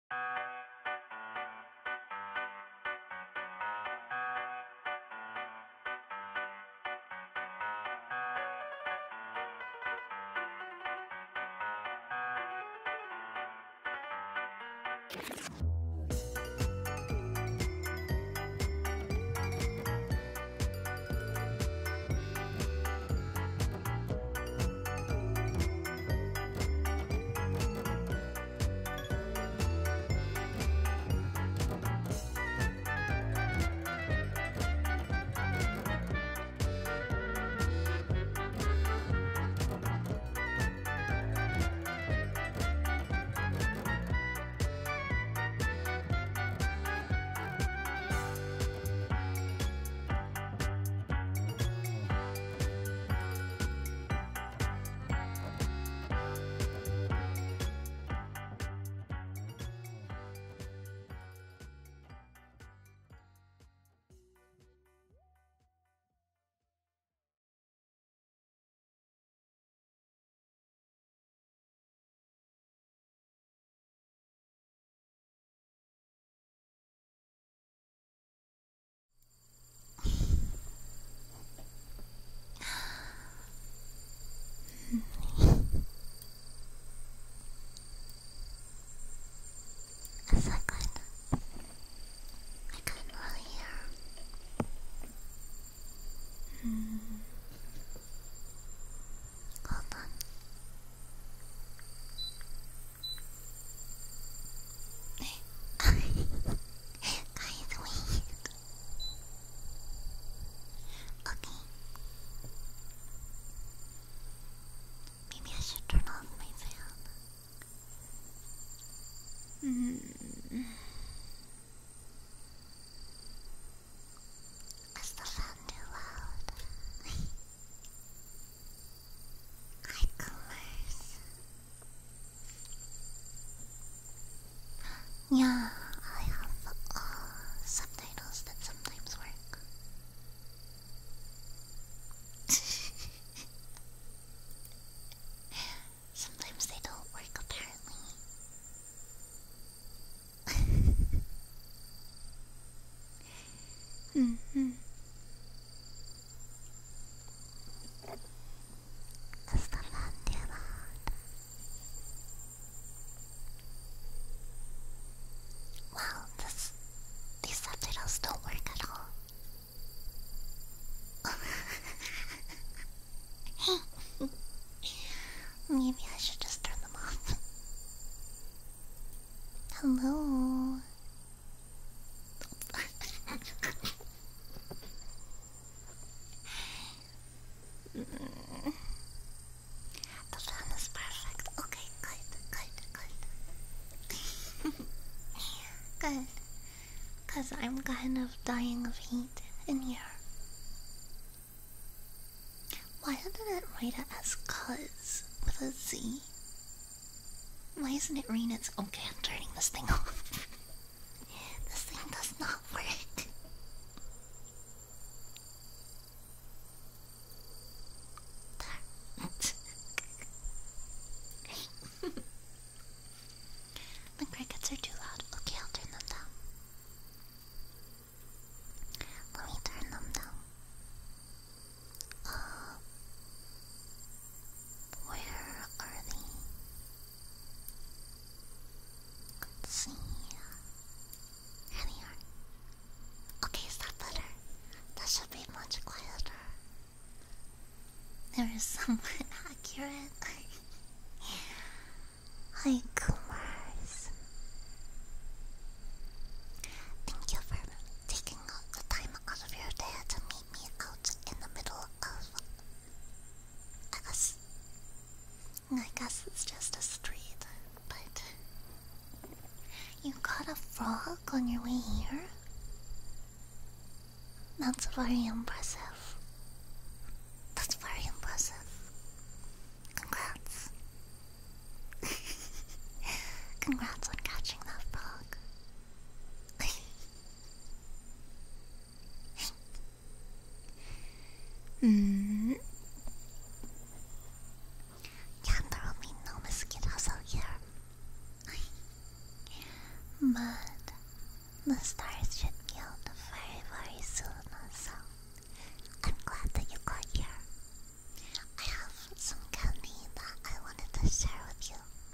A second. I couldn't really hear. Hold on. Guys, wait. Okay. Maybe I should turn off my fan. Is the fan too loud? Hi, Kummers. Yeah, I have subtitles that sometimes work. Sometimes they don't work, apparently. Is the fan too loud? Wow, these subtitles don't work at all. Maybe I should just turn them off. Hello. The fan is perfect. Okay, good. Good. Cause I'm kind of dying of heat in here. Why didn't it write it as cuz with a Z? Why isn't it reading its... Okay, I'm turning this thing off. This thing does not work. The crickets are too loud. Okay, I'll turn them down. Let me turn them down. Where are they? Let's see. Here they are. Okay, is that better? That should be much quieter. There is somewhat accurate. Hi, Kumars. Thank you for taking the time out of your day to meet me out in the middle of... I guess it's just a street, but... You caught a frog on your way here? That's very impressive. That's very impressive. Congrats. Congrats on catching that frog. Yeah, there will be no mosquitoes out here. But the stars should be out very, very soon, so I'm glad that you got here. I have some candy that I wanted to share with you.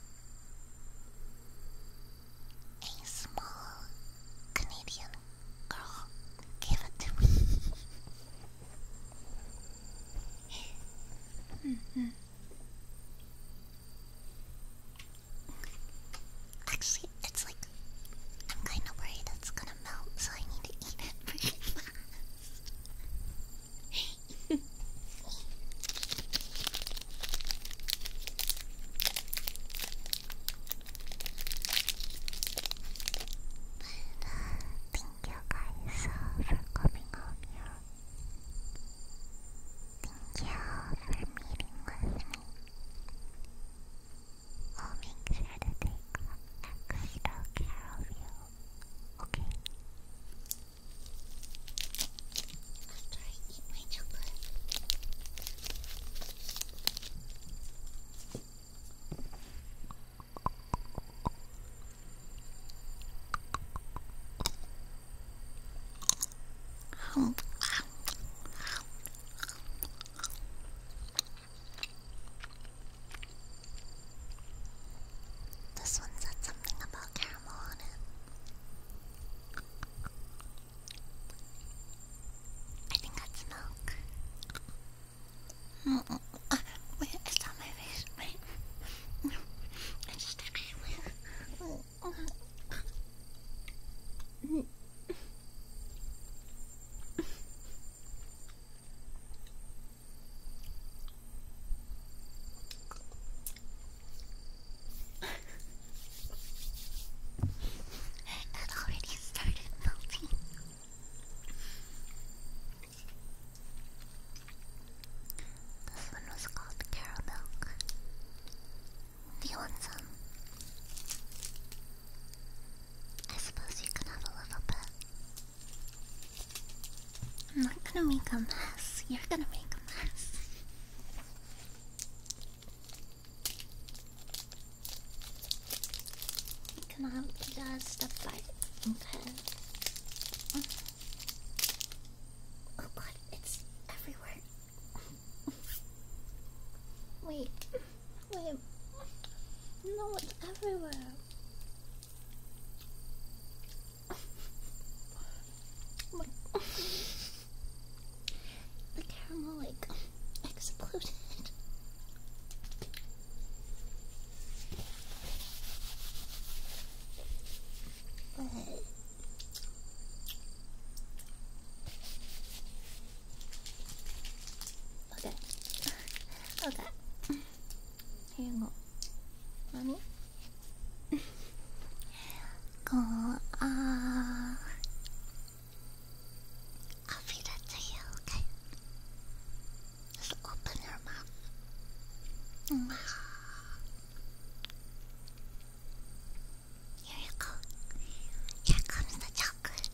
A small Canadian girl gave it to me. Actually, it's like, I'm kind of worried it's gonna melt, so I need to eat it pretty fast. Thank you guys for coming on here. Thank you for meeting with me. I'll make sure to take extra care of you. Okay? After I eat my chocolate. This one said something about caramel on it. I think that's milk. Wait, it's on my face. Wait. I just actually. It already started melting. This one was called caramel. Do you want some? I suppose you can have a little bit. I'm not gonna make a mess. You're gonna make a mess. You can have just a bite, okay? Oh god, it's everywhere. Wait. No, it's everywhere. The caramel, like, exploded. Okay. Here you go. Honey? Go, I'll feed it to you, okay? Just open your mouth. Here you go. Here comes the chocolate.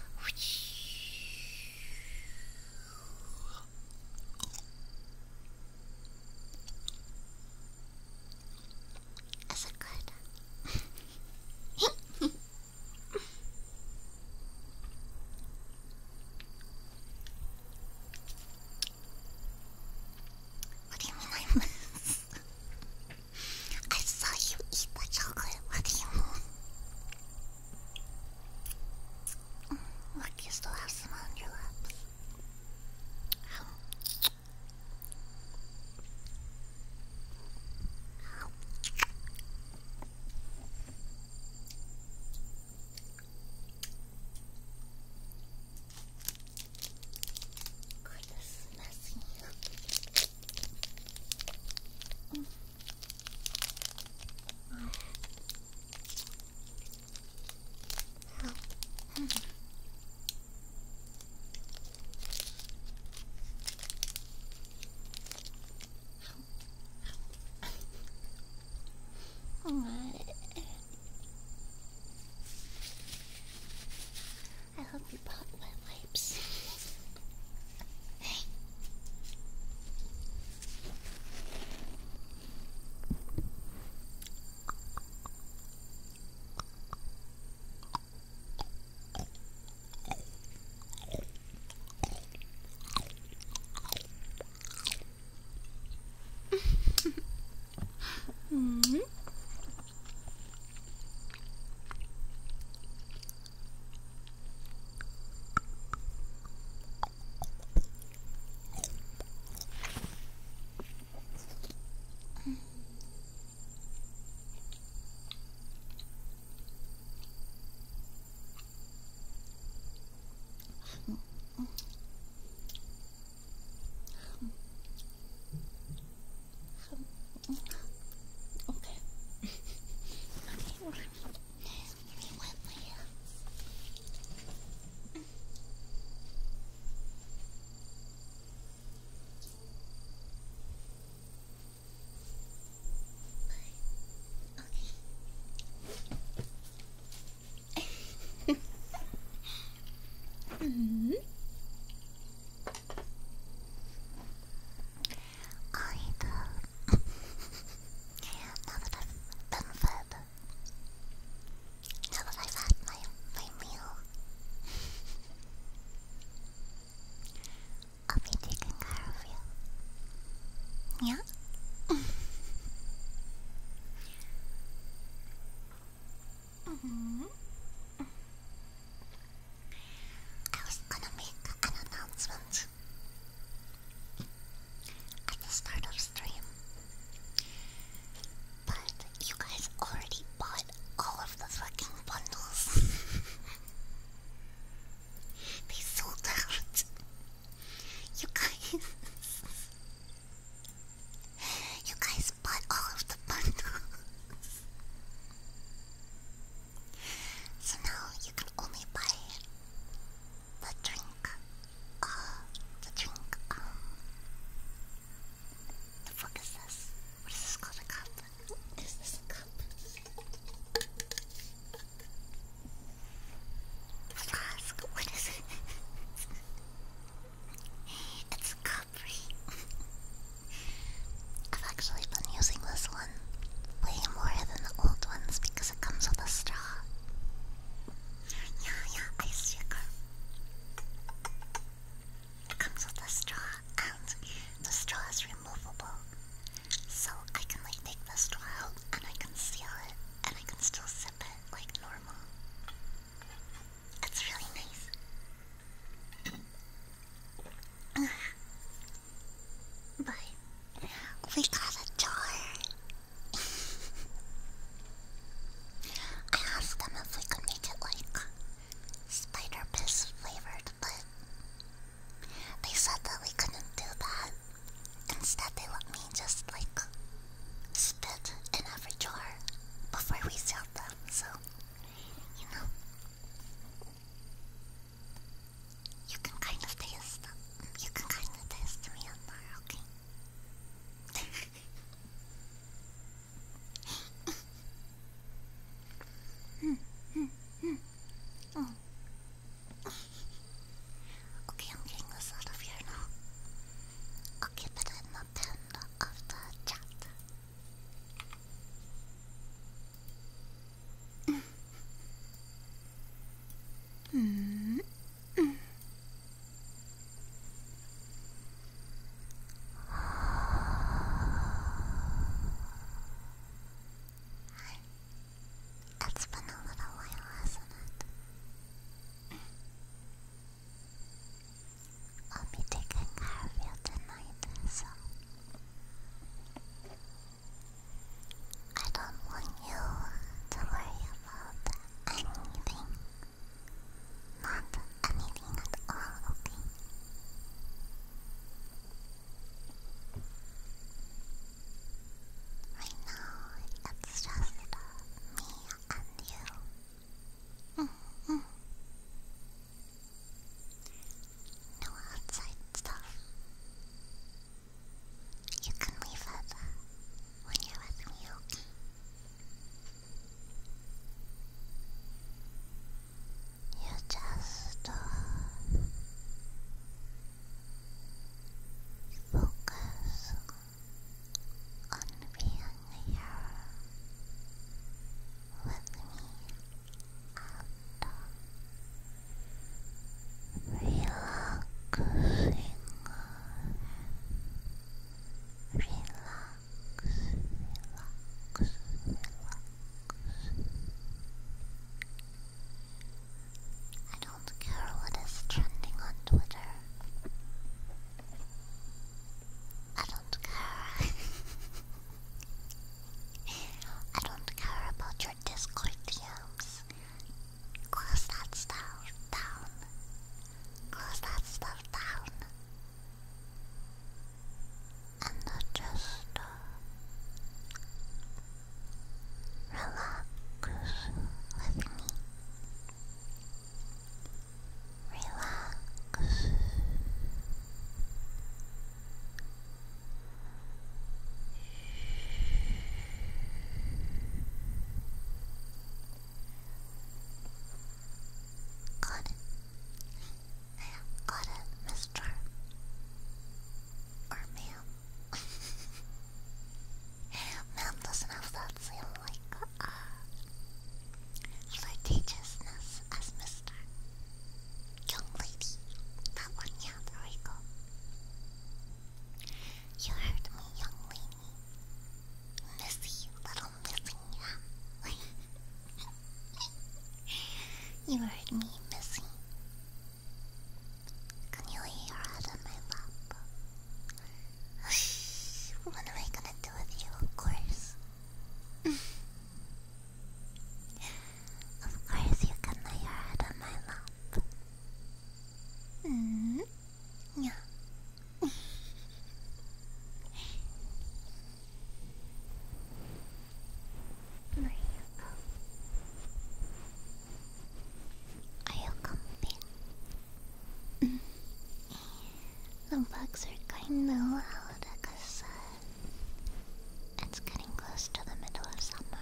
Is it good? What do you mean I missed? I saw you eat the chocolate. What do you mean? Look, you still have some on your lips. God, this is messy. I hope you brought wet wipes. Okay. Let me wipe my hands. Mm-hmm. Now that I've been fed, now that I've had my meal, I'll be taking care of you. Yeah? Mm-hmm. I was gonna make an announcement at the start of stream, but you guys already bought all of the fucking bundles. They sold out. You guys bought all of the bundles. So now you can only buy the drink, the fuck is this? What is this called? A cup? Is this a cup? Flask? What is it? It's a cup, right? I've actually been using this one way more than the old ones because it comes with a straw. Yeah, ice shaker. It comes with a straw, and the straw is removable. So I can like take the straw out and I can seal it and I can still sip it like normal. It's really nice. But we got a jar. I asked them if we could make it like spider piss flavored, but they said that we couldn't do that. Instead, they let me just like spit in every jar before we sealed them, so you know, you can kind of taste them. You can kind of taste me in there, okay? Okay, I'm getting this out of here now. I'll keep it in the pen of the chat. It's been a little while, hasn't it? I'll be taking care of you tonight, so I don't want you to worry about anything. Not anything at all, okay? Right now, it's just me and you. No outside stuff. You can leave it when you're with me, okay? You just focus on being here with me and relaxing. I don't care what is trending on Twitter. I don't care. I don't care about your Discord DMs. Close that stuff down. Close that You heard me, Missy. Can you lay your head on my lap? What am I gonna do with you, of course? Of course you can lay your head on my lap. Yeah. There you go. Are you comfy? The bugs are kinda loud because it's getting close to the middle of summer.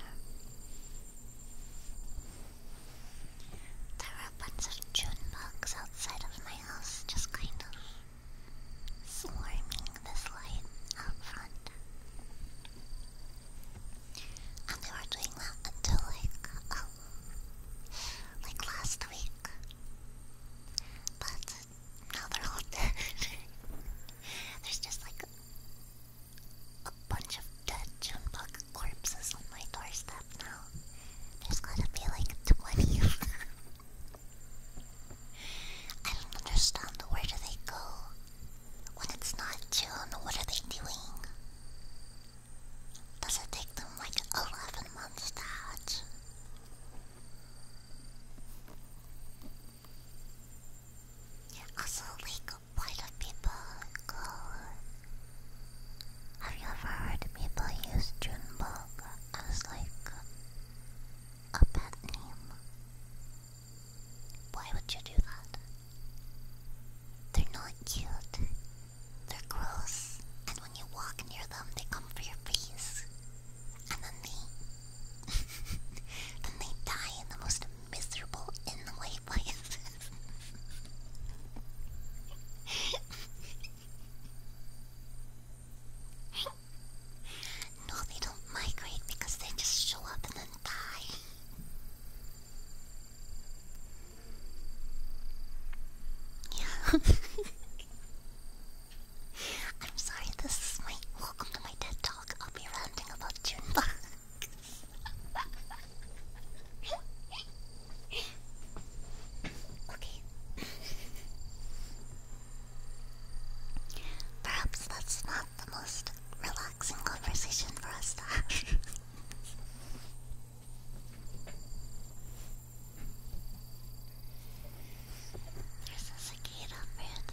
There are a bunch of June bugs outside of my house just kind of swarming this light out front. And they were doing that until like last week. But now they're all dead. There's just like a bunch of dead June bug corpses on my doorstep now. There's gotta be like 20 of them. I don't understand, where do they go? When it's not June, what are they doing? Does it take them like 11 months to hatch? Also, like, why do people go... Have you ever heard people use Junebug as like a pet name? Why would you do that? They're not cute. They're gross. And when you walk near them, they come for your face. And then they die in the most miserable in-the-way places. No, they don't migrate because they just show up and then die. Yeah. I'm sorry, this is my welcome to my TED Talk. I'll be ranting about Junebugs. Okay. Perhaps that's not the most relaxing conversation for us to have. There's a cicada friend.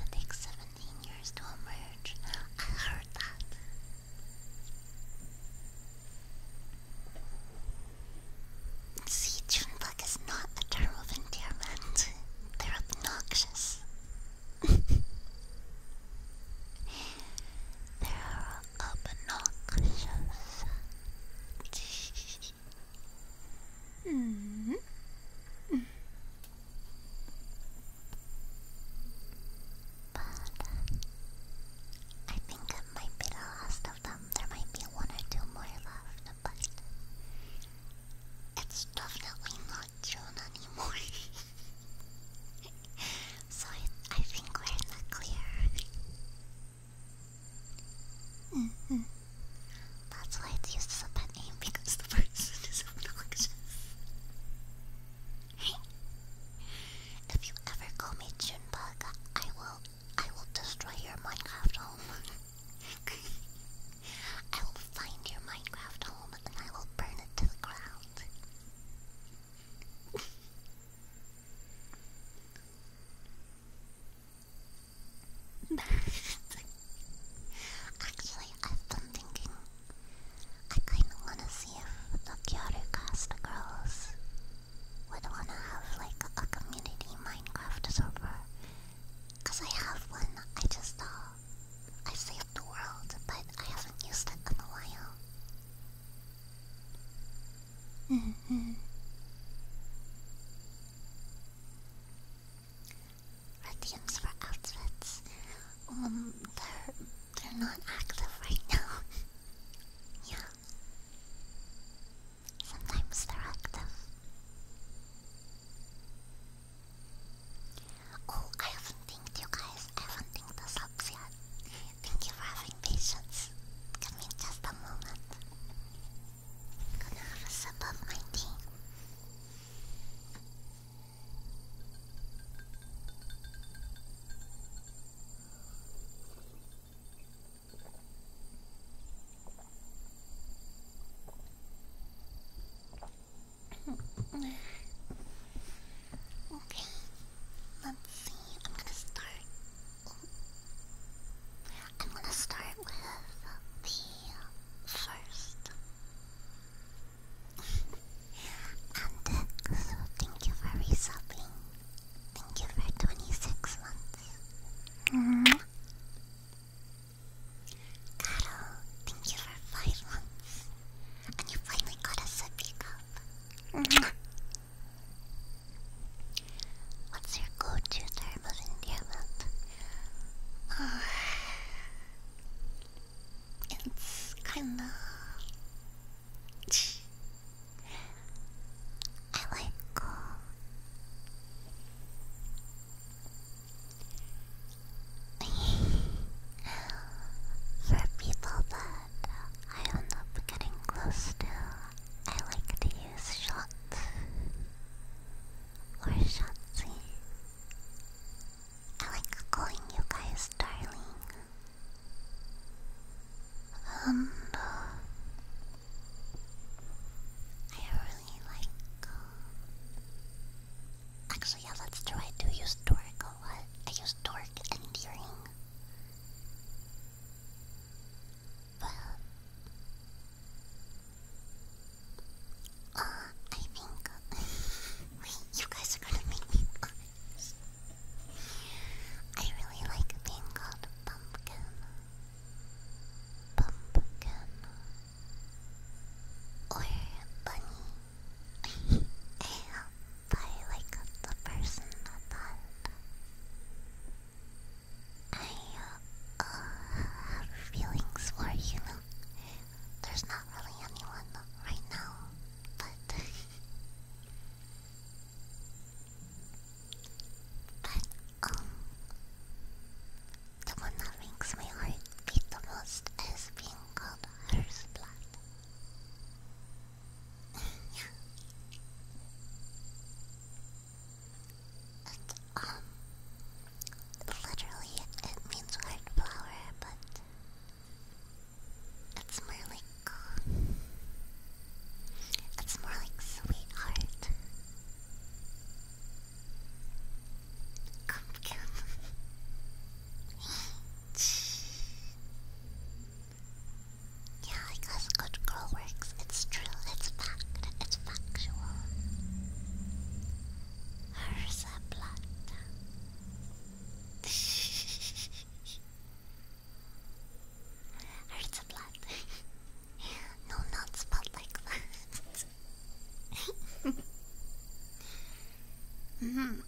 Mm.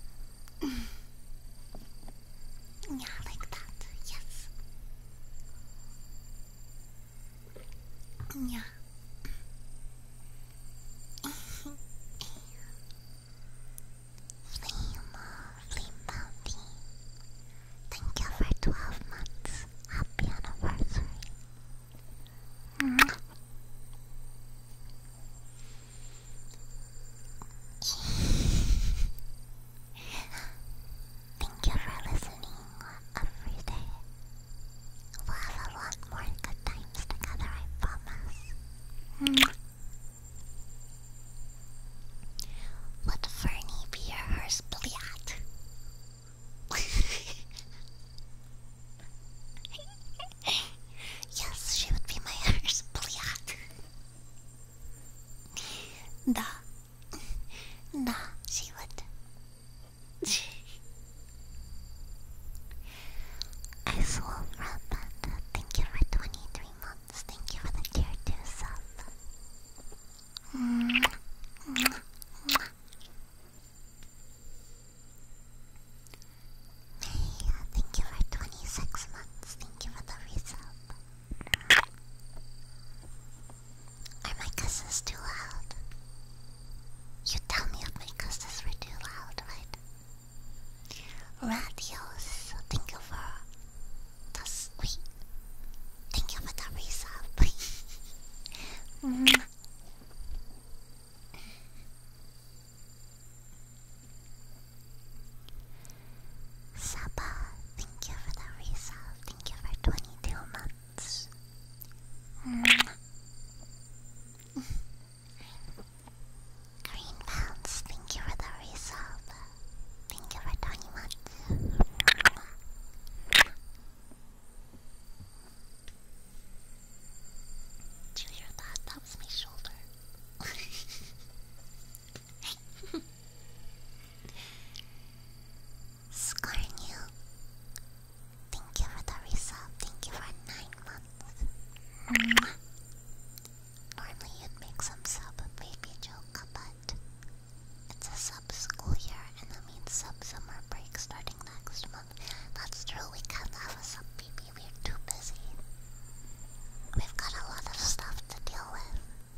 Yeah, like that. Yes. Yeah. Flame Bounty. Thank you for 12 months. Happy anniversary. Mm. Thank you for listening every day. We'll have a lot more good times together, I promise. Mm. Would Fernie be your hearse pliat? Yes, she would be my hearse pliat. Da, she would. I swore Panda, thank you for 23 months. Thank you for the tier 2 sub. Hey, thank you for 26 months. Thank you for the resub. Are my kisses too loud? You tell me if my kisses were too loud, right? Radios, thank you for the sweet. Thank you for the resub. Saba, thank you for the resub. Thank you for 22 months. Green Pounds, thank you for the resub. Thank you for 20 months. Did you hear that? That was my shoulder. Scarnu, thank you for the resub. Thank you for 9 months. Normally you'd make some sub baby joke, but it's a sub school year and that means sub summer break starting next month. That's true, we can't have a sub baby, we're too busy. We've got a lot of stuff to deal with.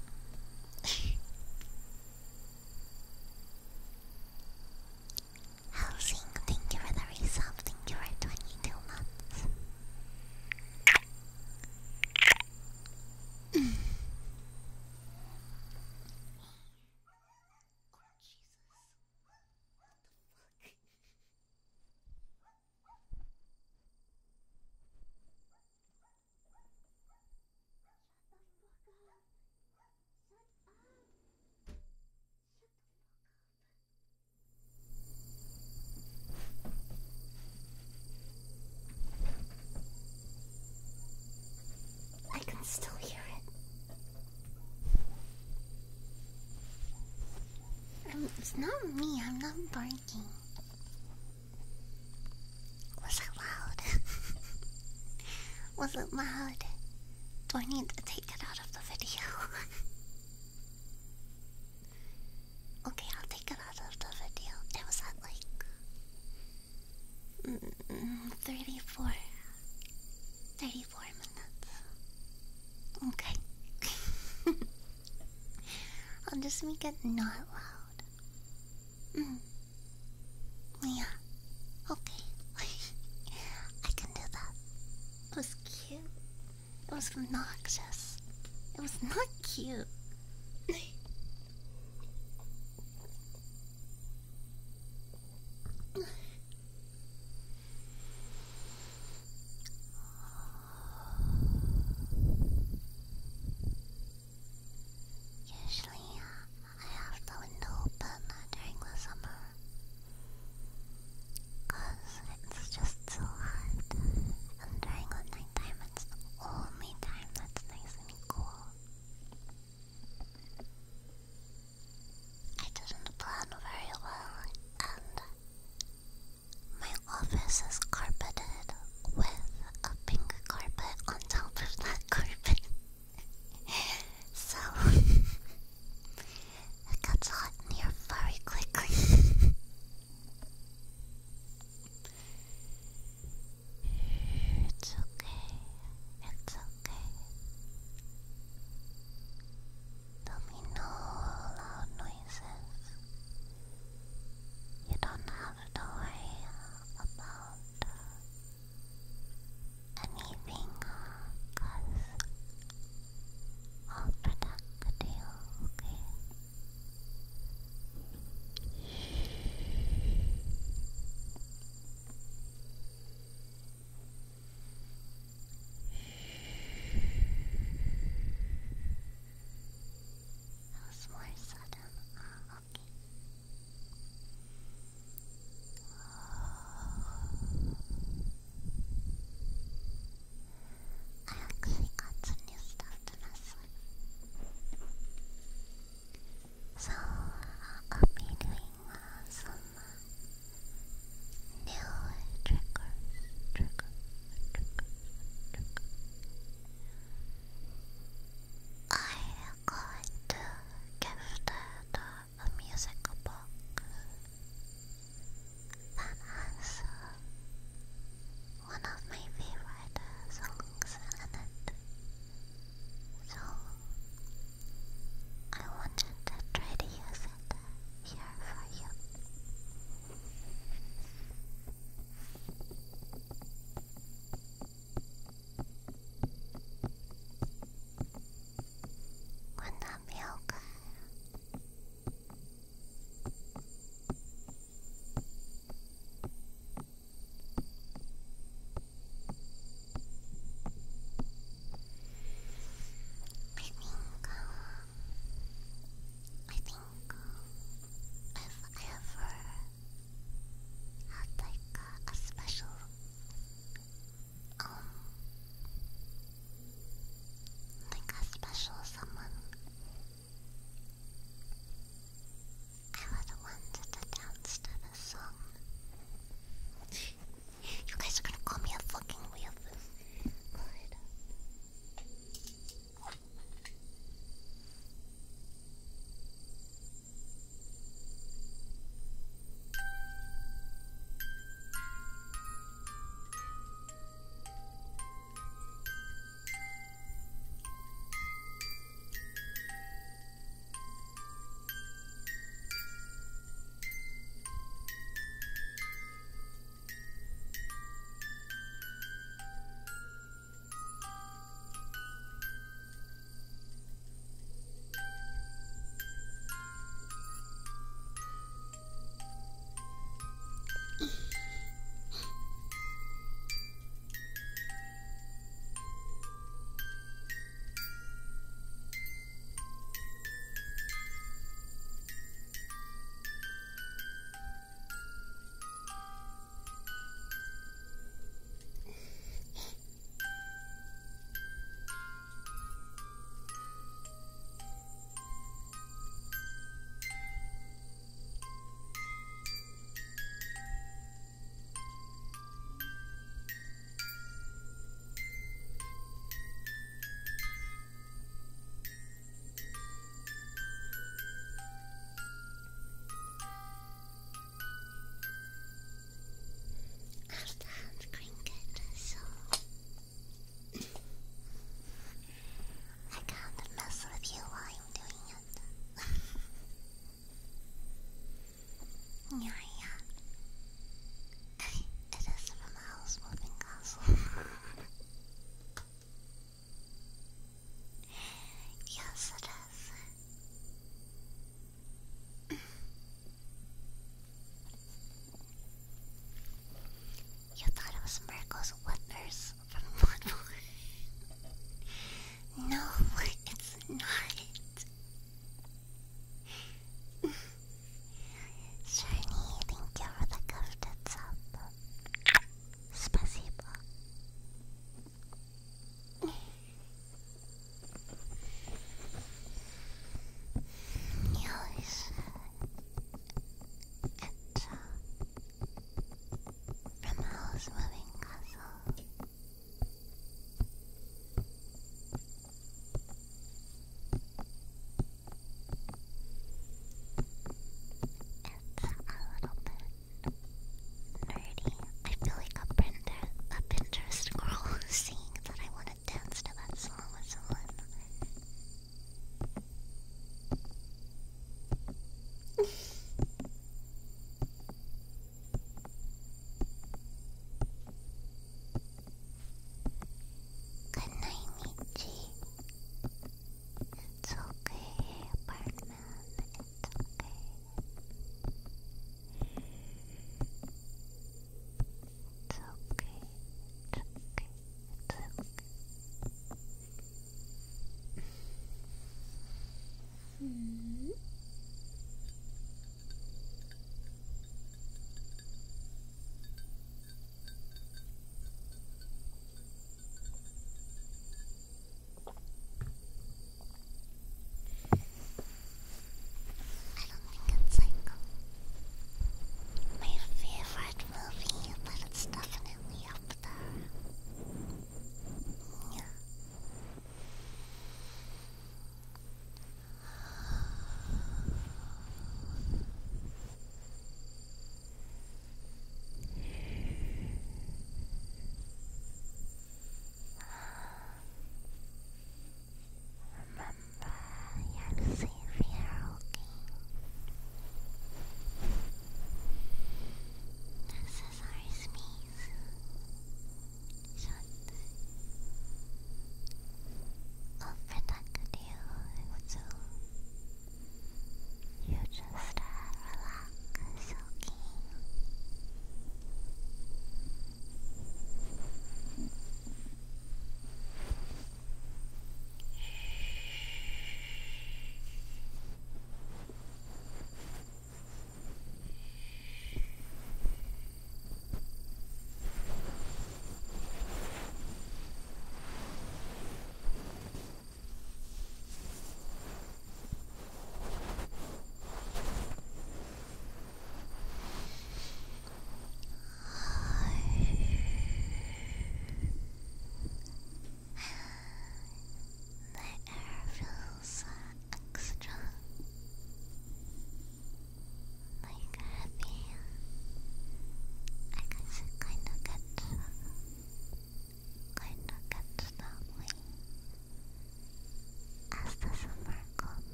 Housing, thank you for the resub. Thank you for 22 months. I can still hear it. It's not me, I'm not barking. Was it loud? Was it loud? Do I need to take it out of the video? Okay, I'll take it out of the video. It was at like 34 minutes. Okay. I'll just make it not loud. Yeah. Okay. I can do that. It was cute. It was obnoxious. It was not cute. Usually, I have the window open during the summer. Cause it's just so hot. And during the nighttime, it's the only time that's nice and cool.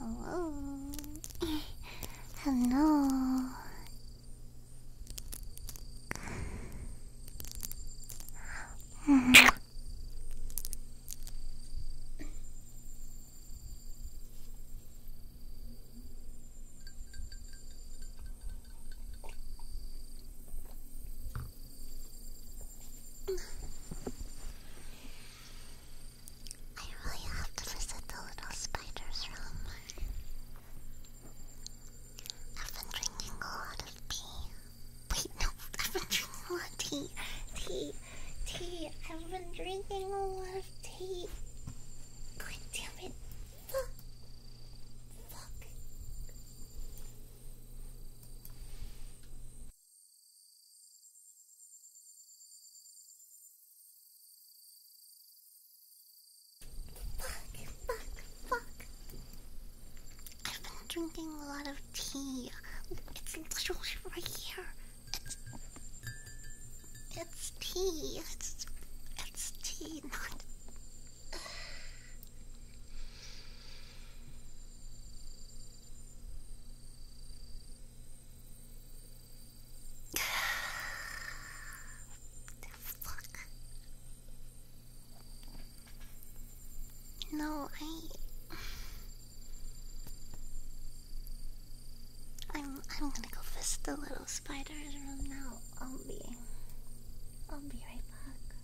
Hello. Hello. I really have to visit the little spider's room. I've been drinking a lot of tea. Wait, no, I've been drinking a lot of tea. Tea. I've been drinking a lot of tea. God damn it. Fuck. Fuck. I've been drinking a lot of tea. It's literally right here. It's tea. It's tea, not. Fuck. No, I'm gonna go visit the little spider's room now. I'll be right back.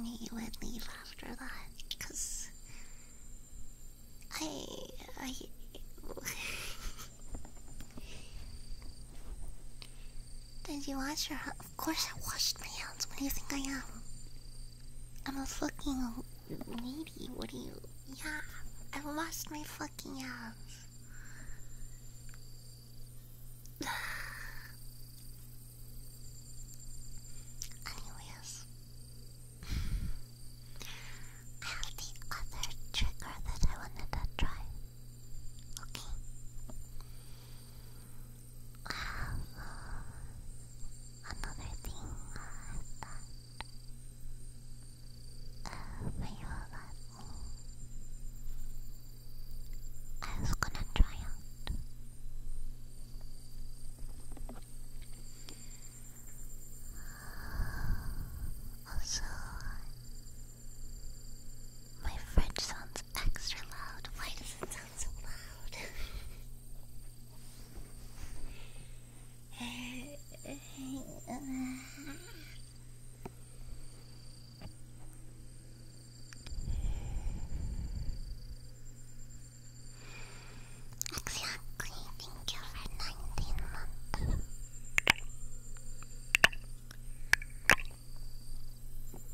me you would leave after that, cause I Did you wash your hands? Of course I washed my hands. What do you think I am? I'm a fucking lady. What do you... Yeah, I washed my fucking hands. Anyways, I have the other trigger that I wanted to try. Okay. I have another thing that may you let me. I was gonna try out. Also, my fridge sounds extra loud. Why does it sound so loud? Exactly. Thank you for 19 months.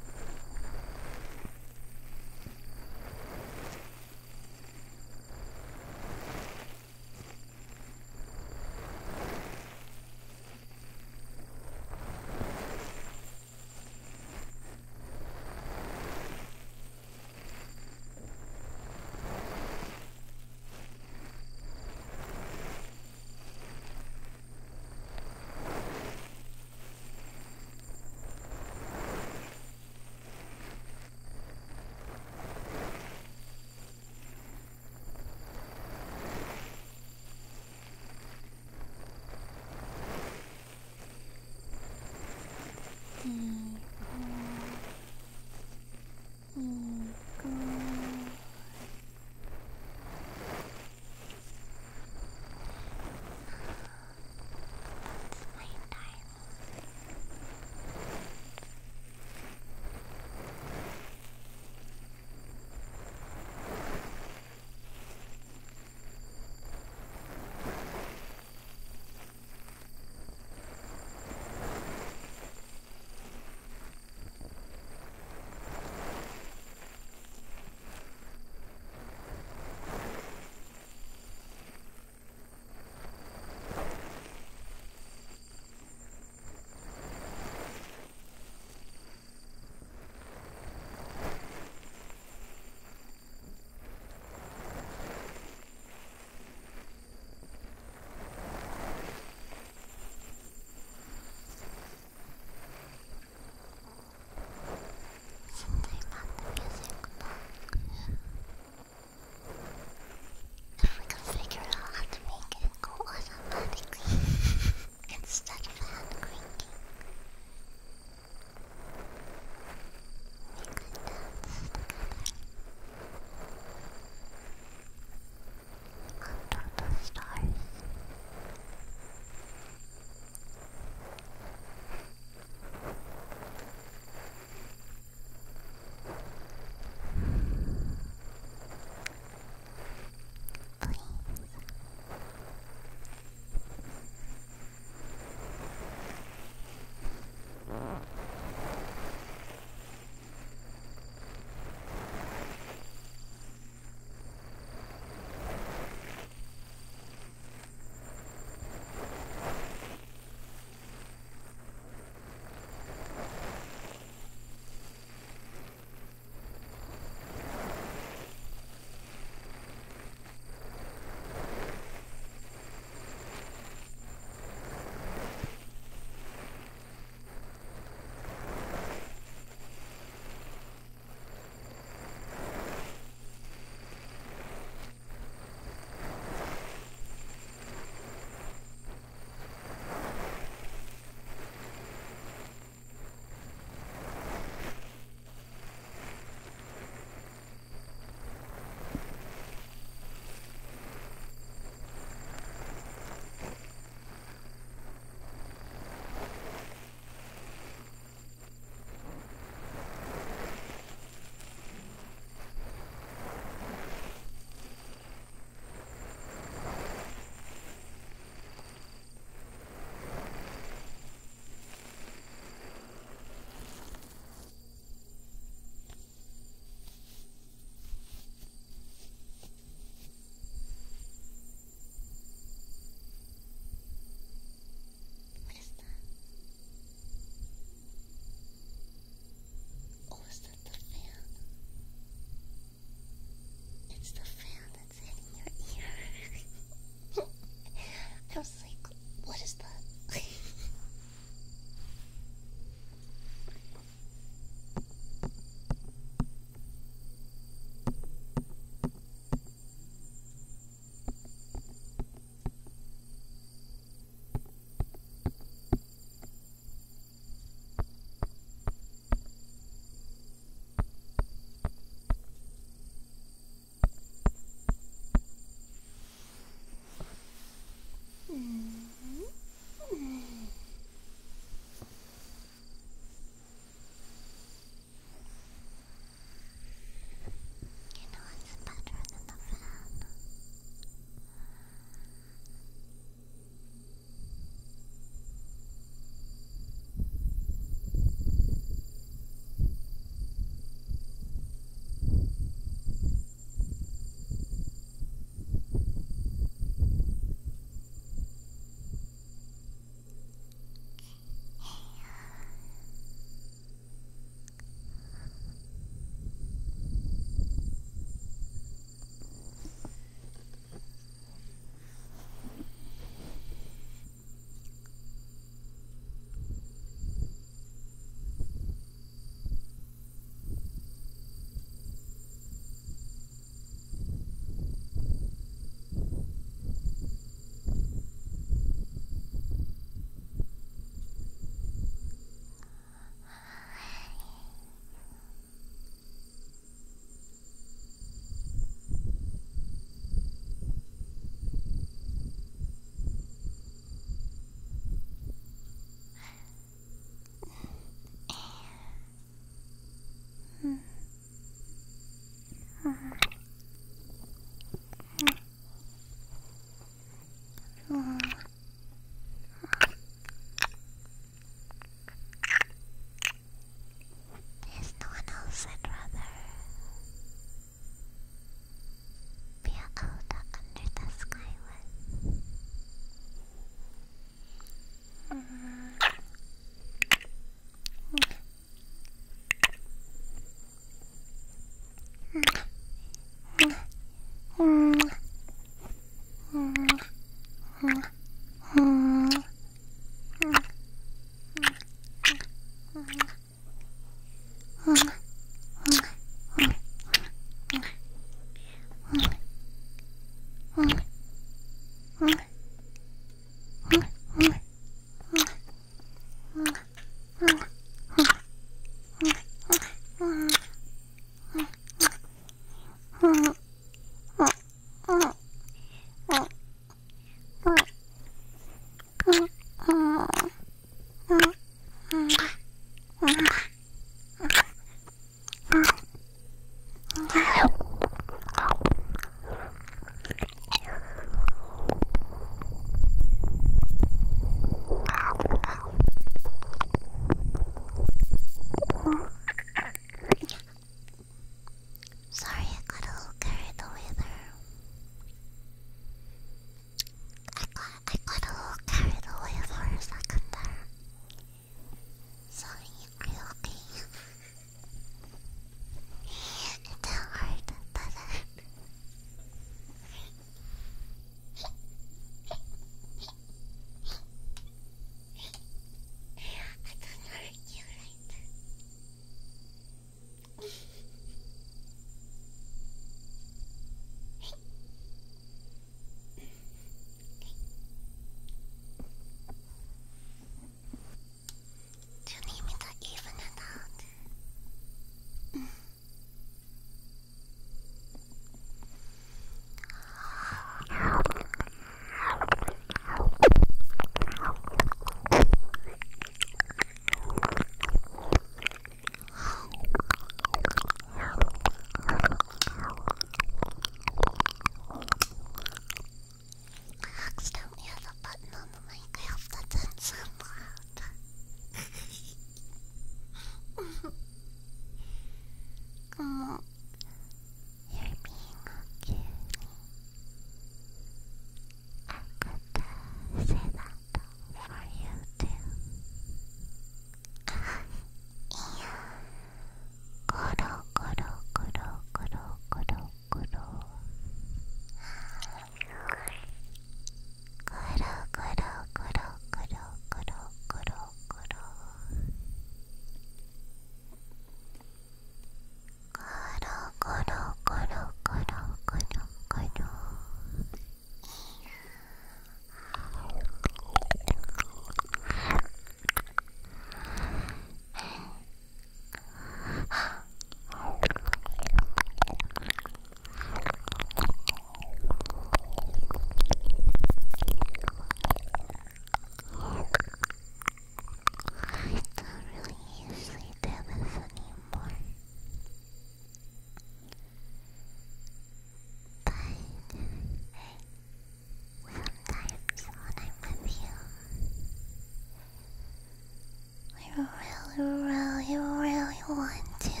really want to.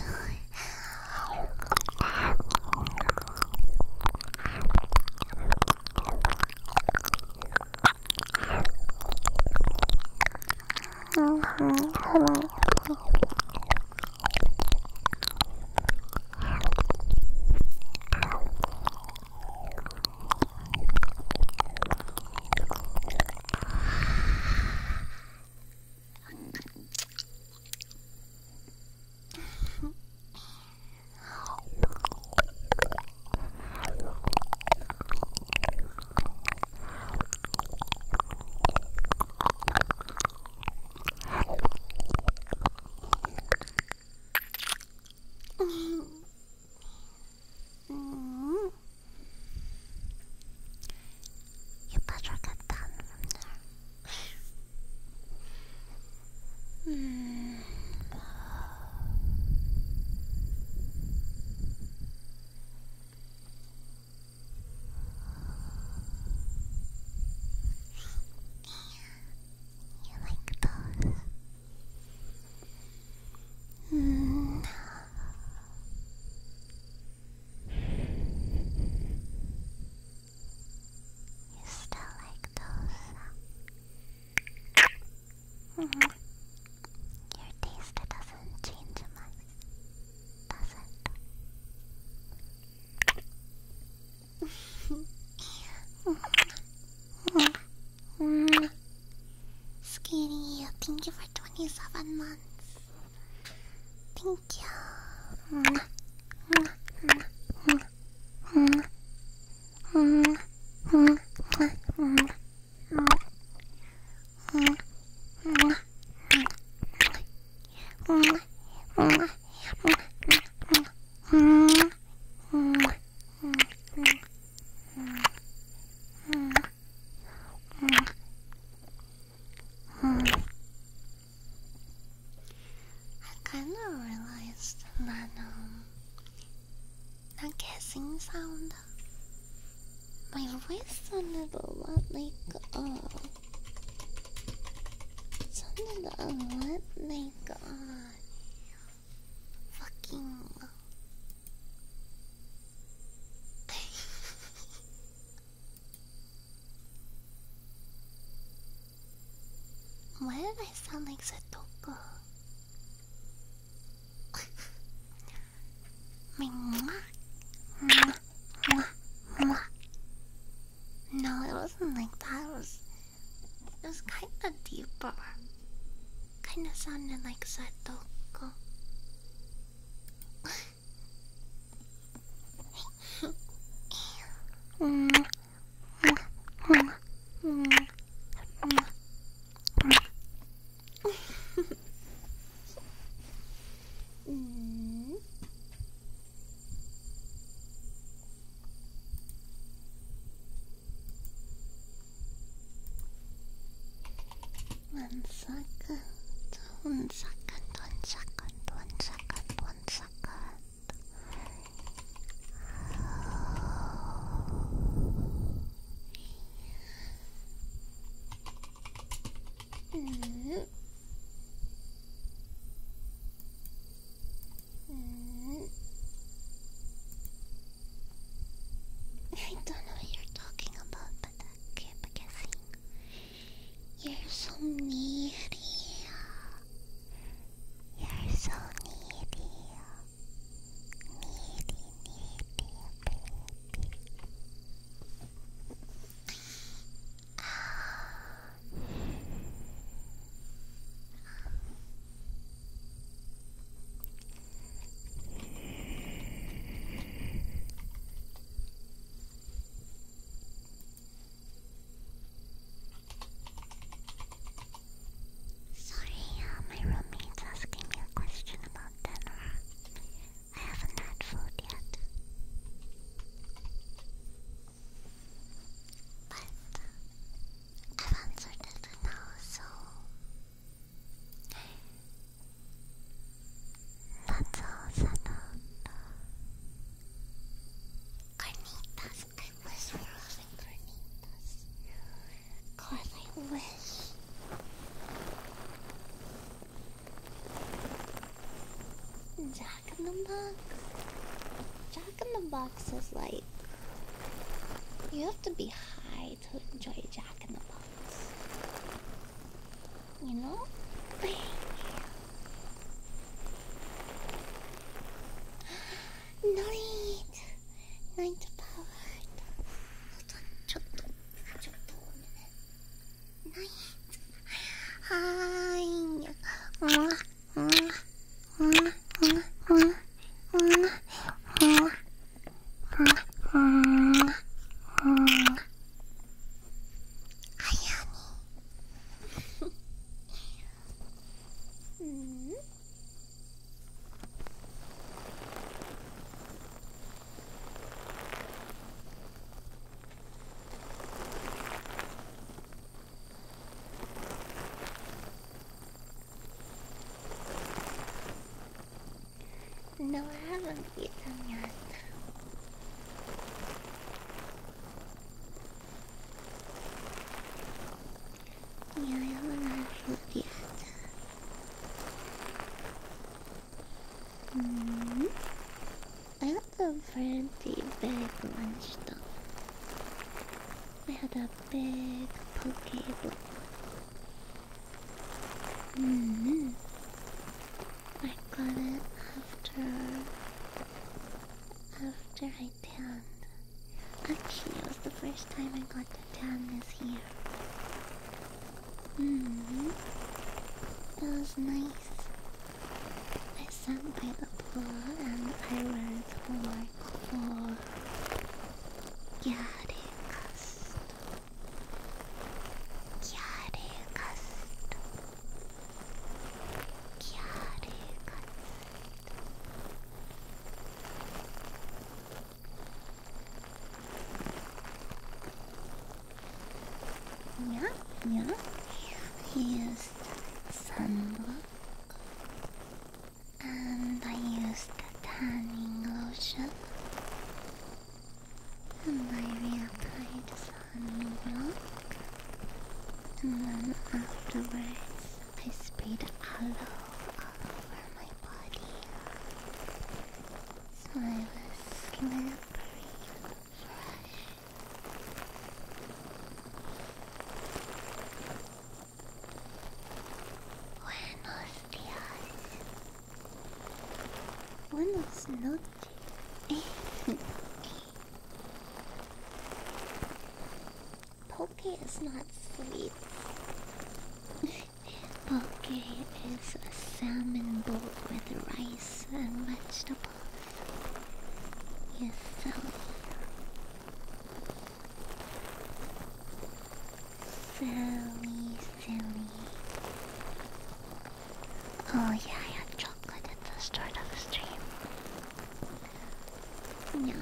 You better get down from there. You like those? Thank you. I kind of realized that that kissing sound, my voice sounded a lot like fucking why did I sound like Satoko? No, it wasn't like that. It was kind of deeper. Kind of sounded like Satoko. One second. I don't know what you're talking about, but I keep guessing. You're so needy. You're so needy. Sorry, my roommate's asking me a question about dinner. I haven't had food yet. But I've answered it now, so that's all settled. Carnitas. I wish we were having carnitas. God, I wish. Jack in the Box? Jack in the Box is like, you have to be high to enjoy Jack in the Box. You know? Night! Night powered. Hold on, ちょっと a minute. Night. Hi. Hi, honey. No, I haven't eaten yet. Yeah, I haven't had food yet. I had a pretty big lunch though. I had a big poke bowl. I got it after I tanned. Actually, it was the first time I got to tan this year. It was nice. I sat by the pool and I read homework for Yarikast. Yeah. He used sunblock and I used the tanning lotion and I reapplied sunblock and then afterwards I sprayed aloe all over my body, so I was slippery and fresh. Buenos noches. Poke is not sweet. Poke is a salmon bowl with rice and vegetables. Yes, silly. Oh yeah, I had chocolate at the start of the stream. Yeah.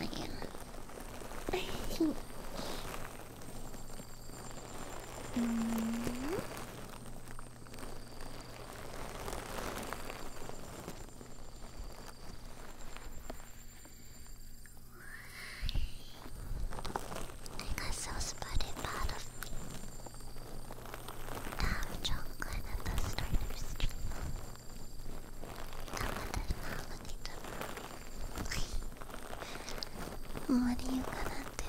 I got so spotted out of me to have chocolate at the start of the stream. What are you gonna do?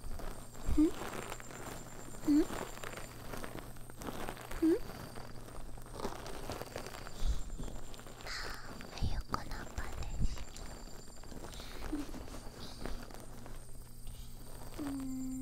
Are you gonna punish me?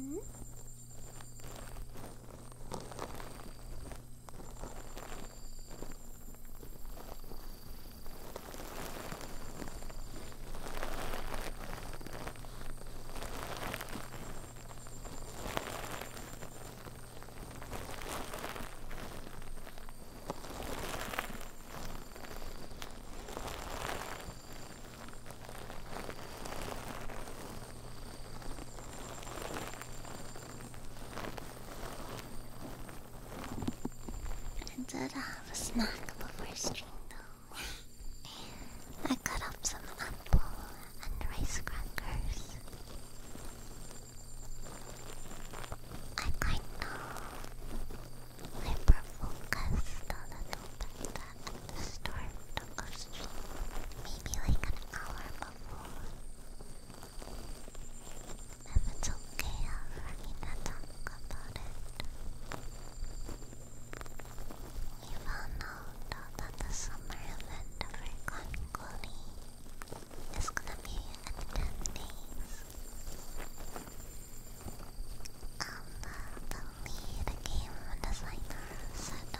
I did have a snack before stream though. I cut up some apple and rice crackers. I kind of hyper-focused a little bit at the start of stream, maybe like an hour before. If it's okay for me to talk about it. We found out that the summer event for Kum-munity is gonna be at 10 days. The lead game designer said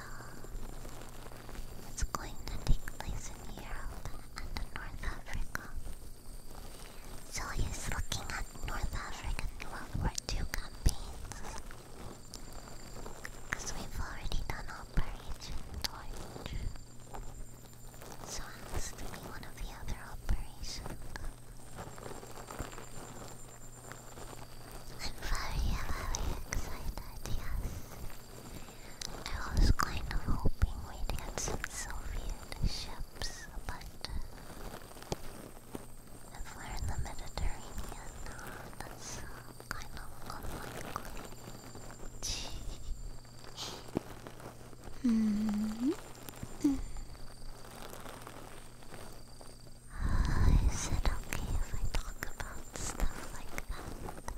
it's going to take place in Europe and North Africa. So he's looking at North African World War II campaigns. Because we've already done Operation Torch. So it has to be one of the other operations. I'm very excited, yes. I was kind of hoping we'd get some Soviet ships, but if we're in the Mediterranean, that's kind of unlikely. Is it okay if I talk about stuff like that?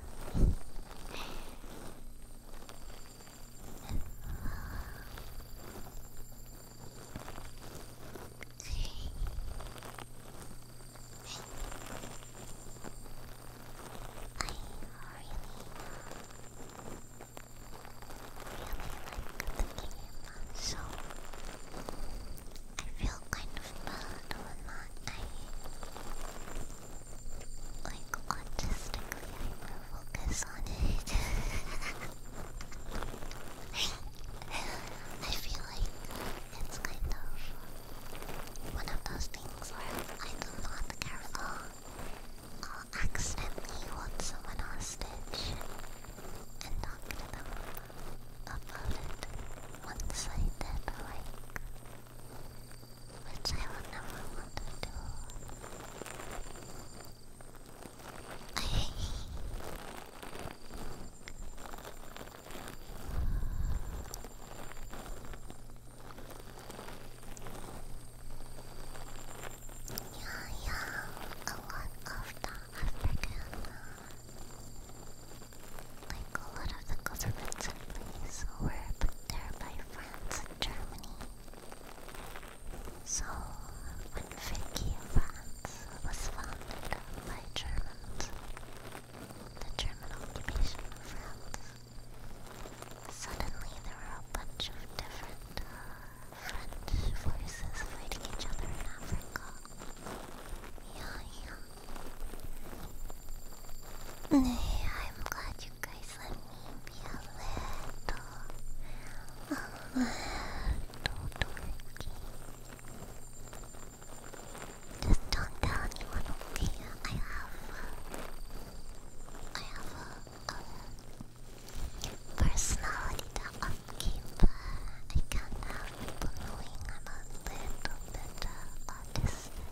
I really like the game, so I'm glad you guys let me be a little dorky. Just don't tell anyone, okay? I have a personality that upkeep. I can't have people knowing I'm a little bit autistic.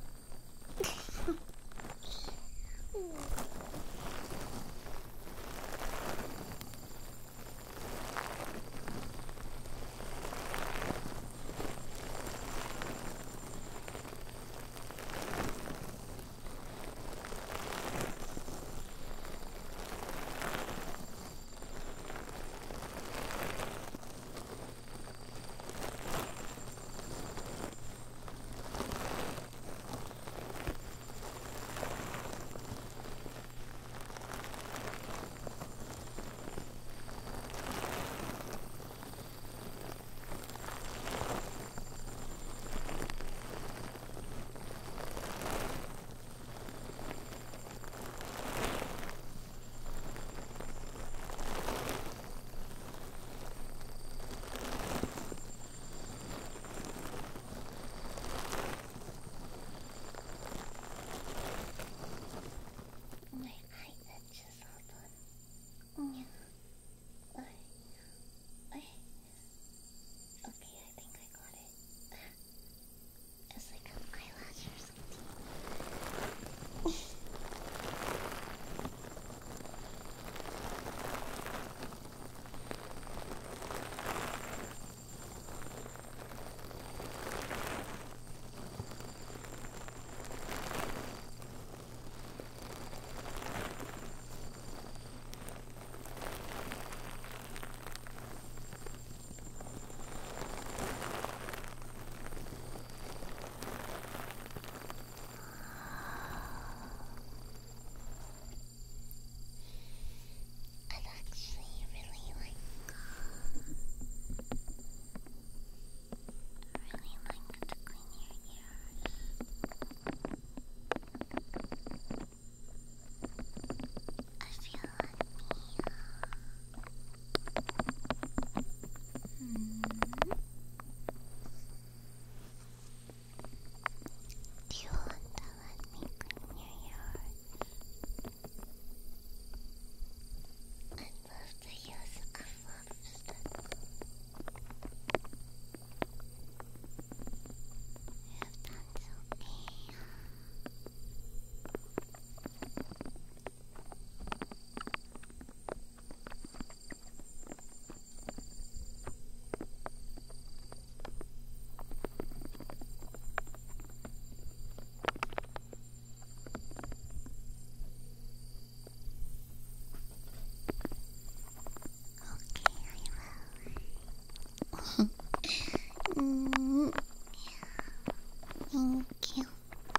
Thank you.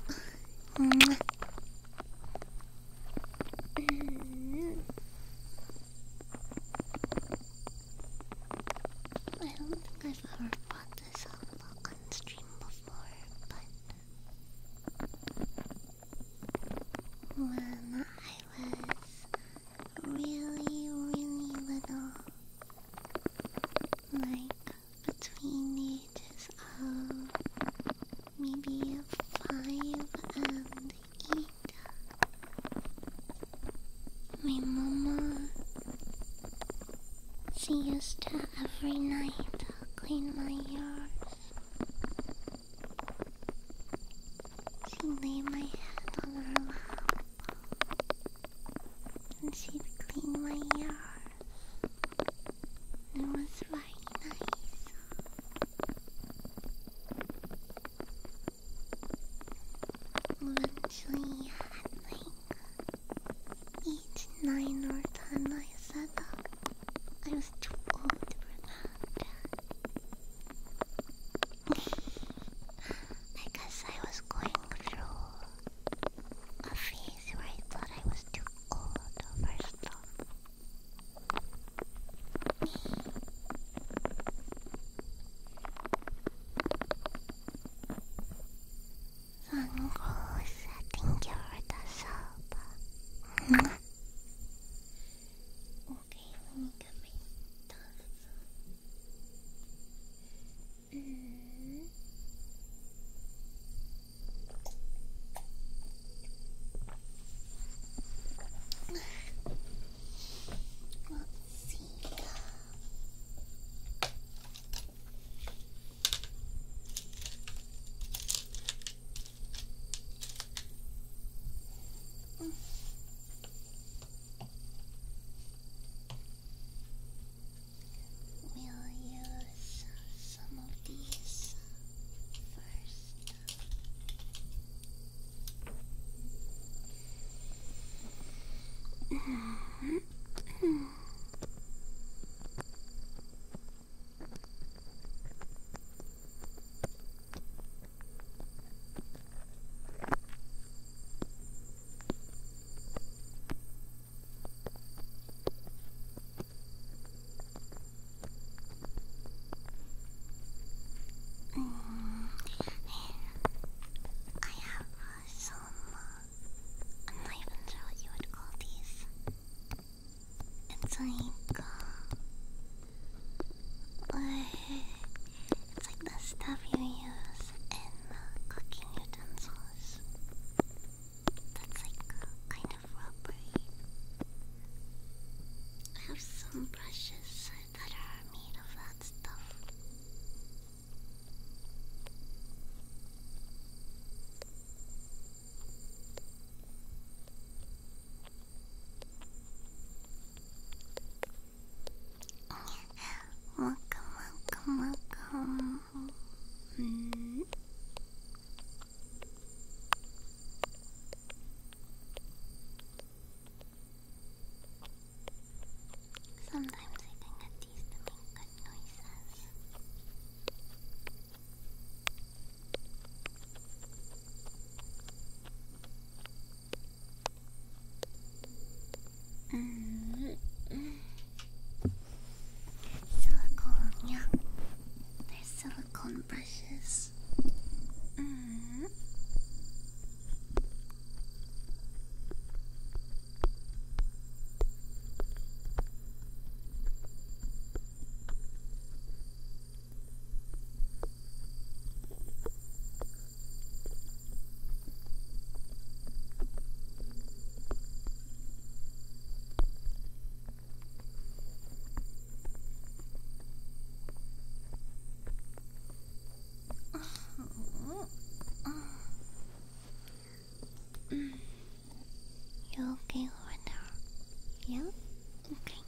I don't think I've ever brought this up on stream before, but when I was really little, like between the ages of maybe 5 and 8, my mama, she used to every night clean my ears. She laid my head on her lap it's like the stuff you use in cooking utensils. That's like kind of rubbery. I have some brushes that are made of that stuff. Welcome. Sometimes I can get these to make good noises. Silicone, yeah. They're silicone brushes. You okay over there? Yeah? Okay.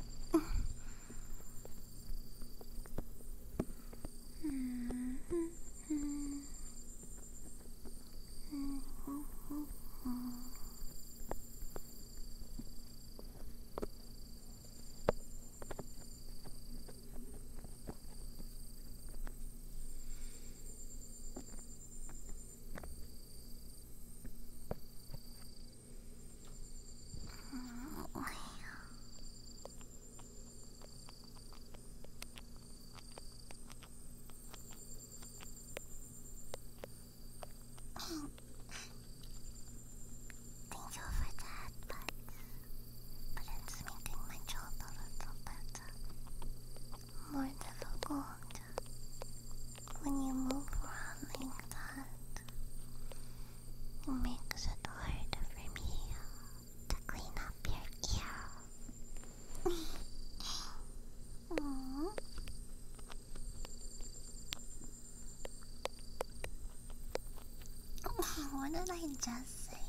Thank you for that, but it's making my job a little bit more difficult. When you move around like that, it makes it harder for me to clean up your ear. What did I just say?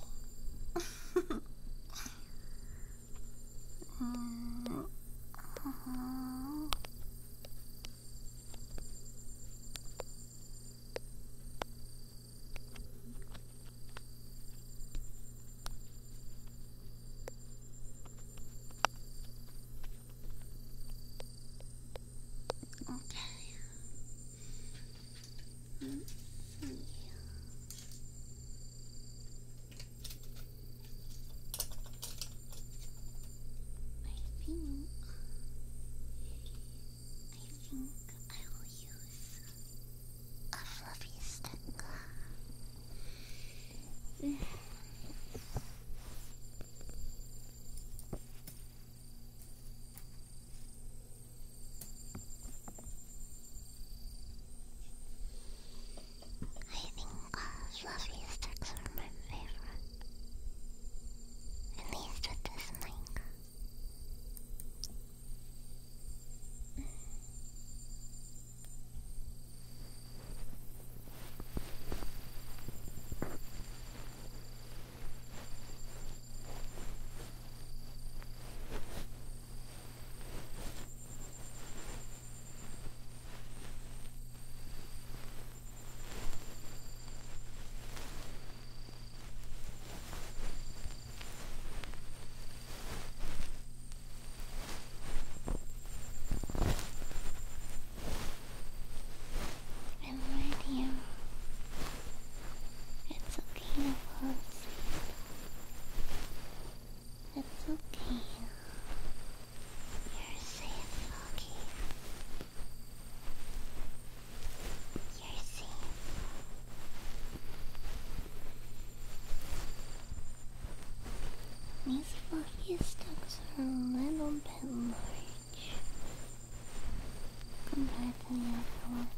Okay. Let's see. These fluffy sticks are a little bit large compared to the other one.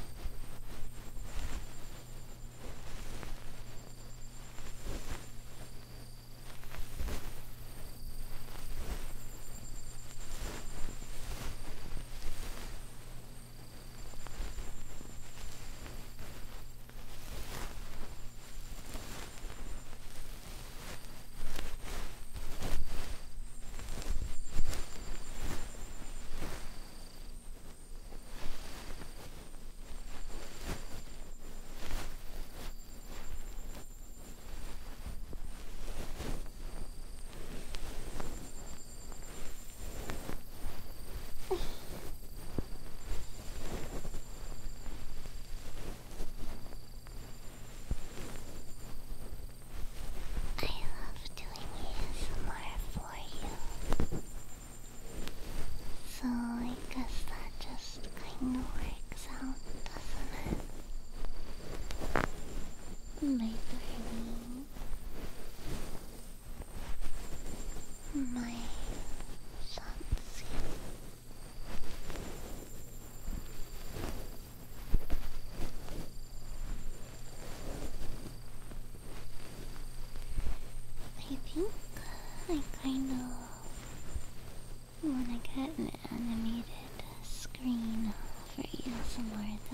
So I guess that just kind of works out, doesn't it? My darling. My Shansi. I think I kind of want to get an animated screen for ASMR though.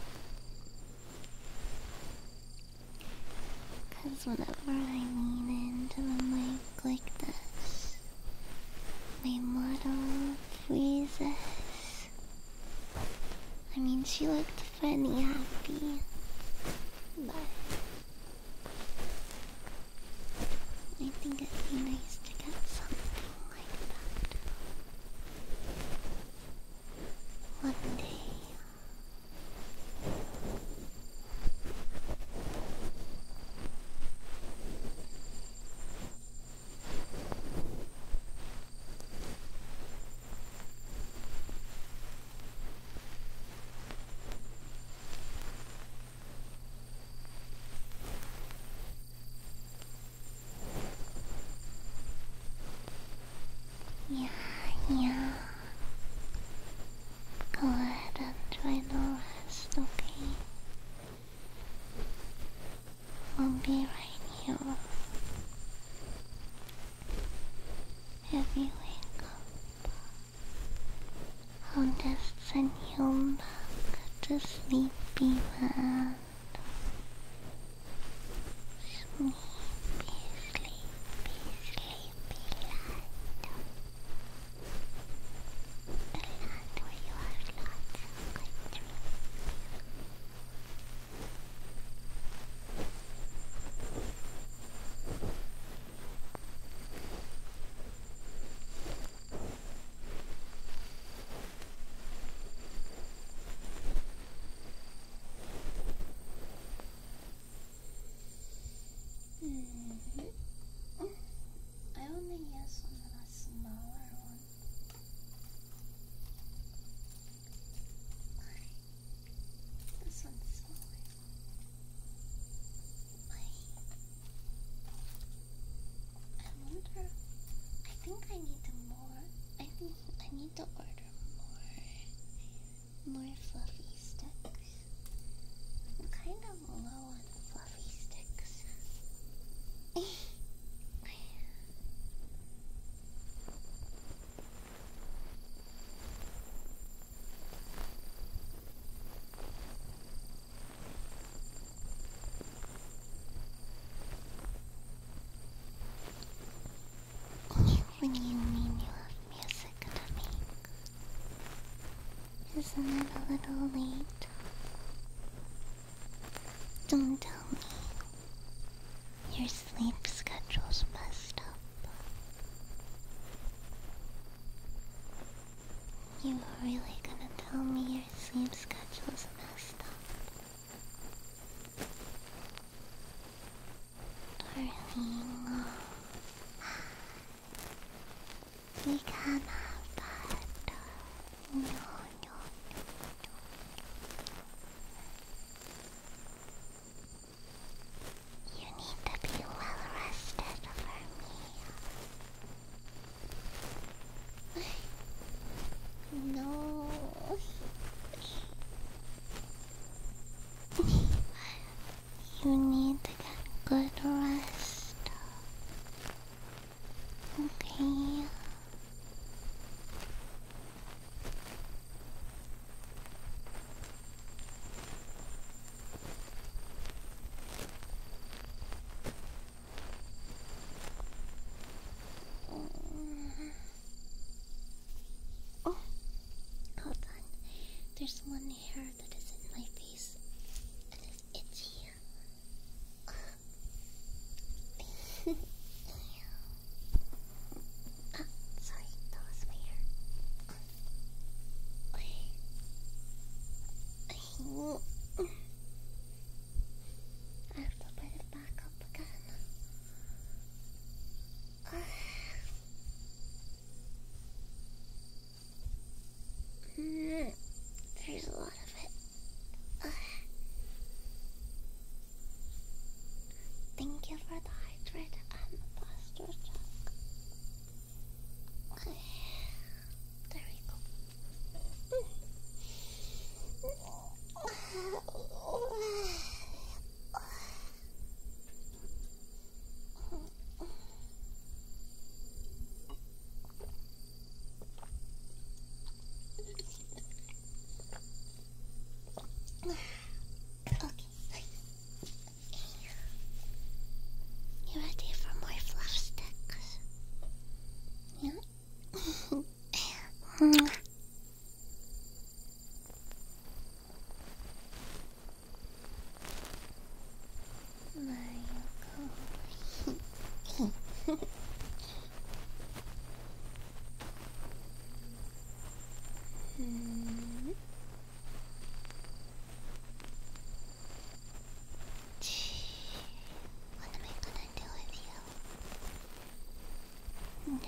Cause whenever I lean into the mic like this, my model freezes. I mean, she looked funny happy, but I think it'd be nice to get something like that one day. Yeah. Go ahead and try the rest, okay? I'll be right here. If you wake up, I'll just send you back to sleepy land. Sleepy, sleepy, sleepy land. The land where you have lots of good dreams. I only use one of the smaller ones. This one's smaller. I wonder. I think I need more. I think I need to order more fluffy sticks. I'm kind of low on fluffy sticks. When you mean you have music to make, isn't it a little late? Don't tell me your sleep schedule's messed up. You are really gonna tell me your sleep schedule's messed up? Darling, we can't have that. No. You need to be well rested for me.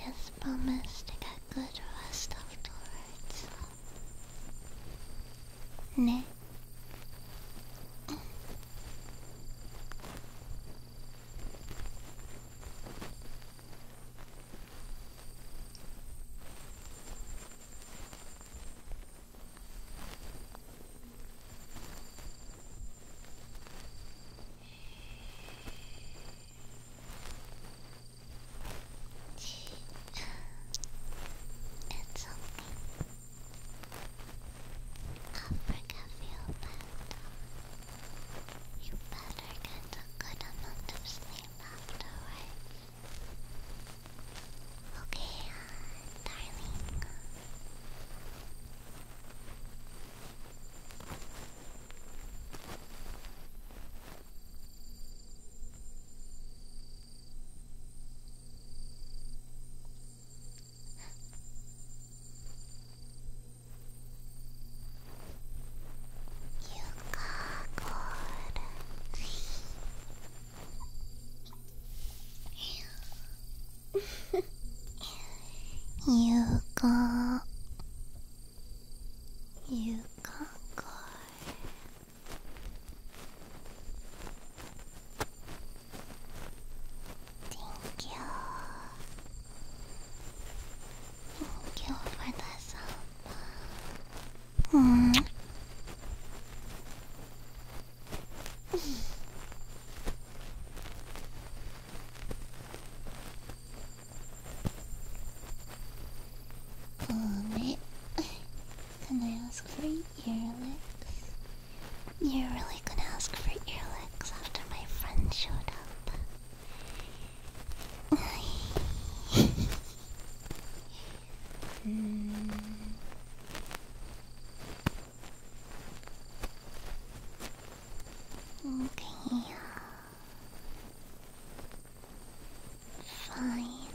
just promise to get good rest afterwards. Ne? It's okay. I'll forgive you, but you better get a good amount of sleep afterwards. Okay, darling. You got good. You got good. Thank you. Thank you for the sub. Wait. Can I ask for earlicks? You're really gonna ask for earlicks after my friend showed up. Okay. Fine.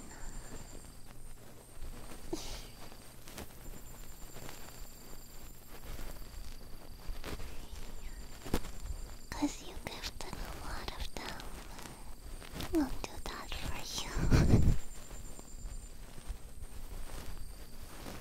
Cause you gifted a lot of them. I'll do that for you.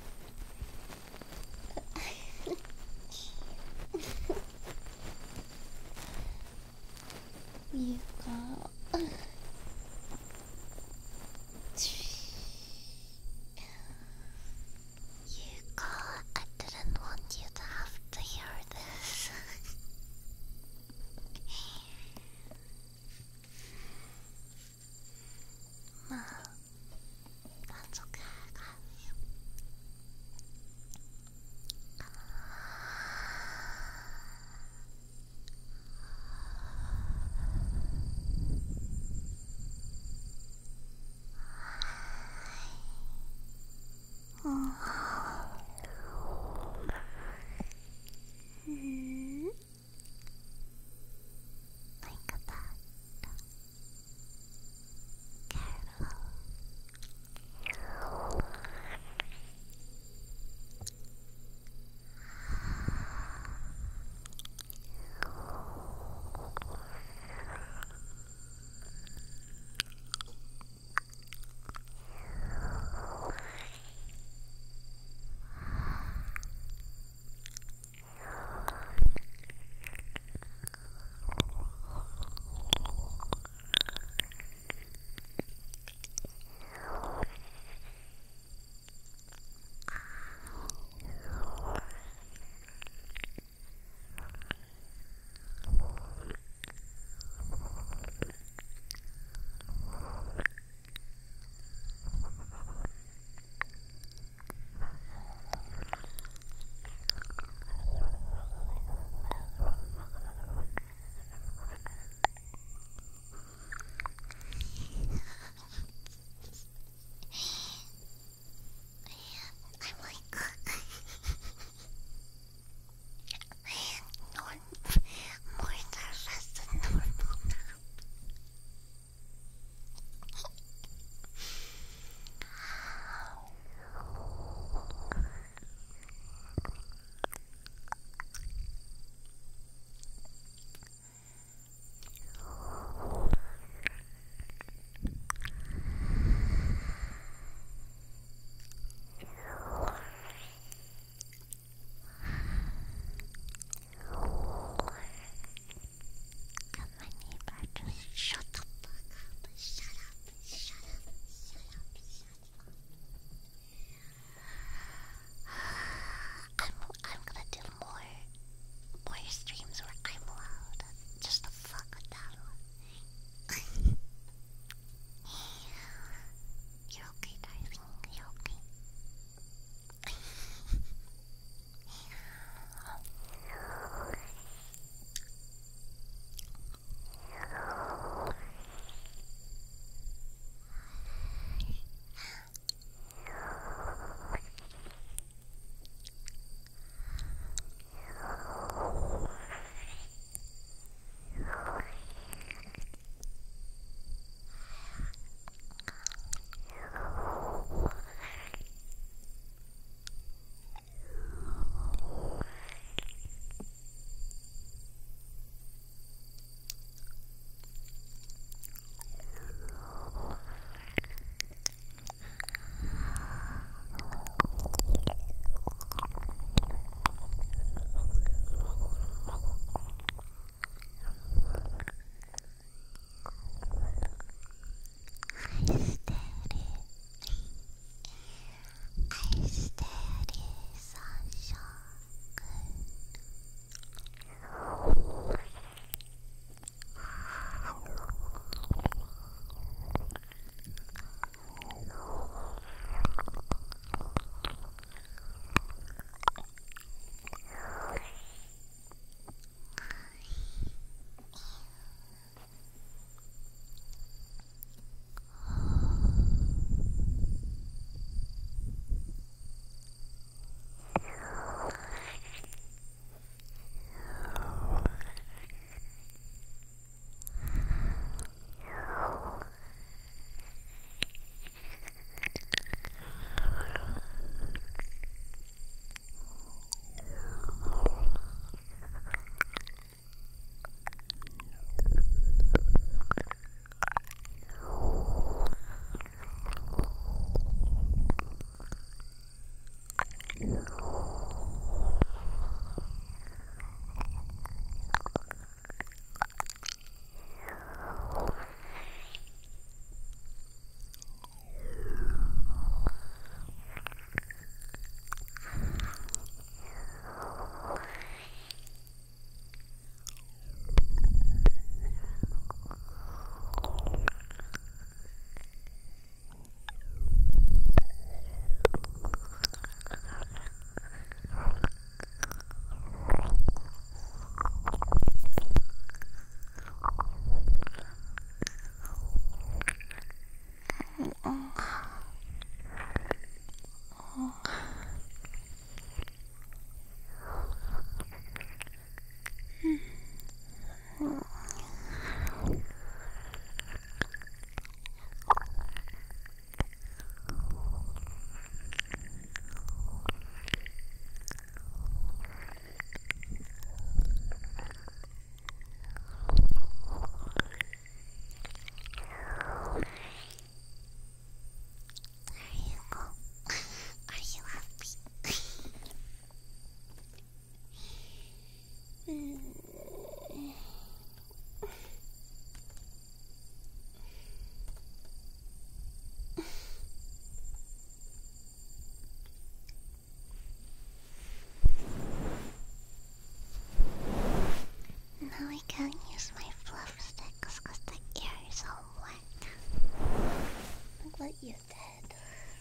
You did.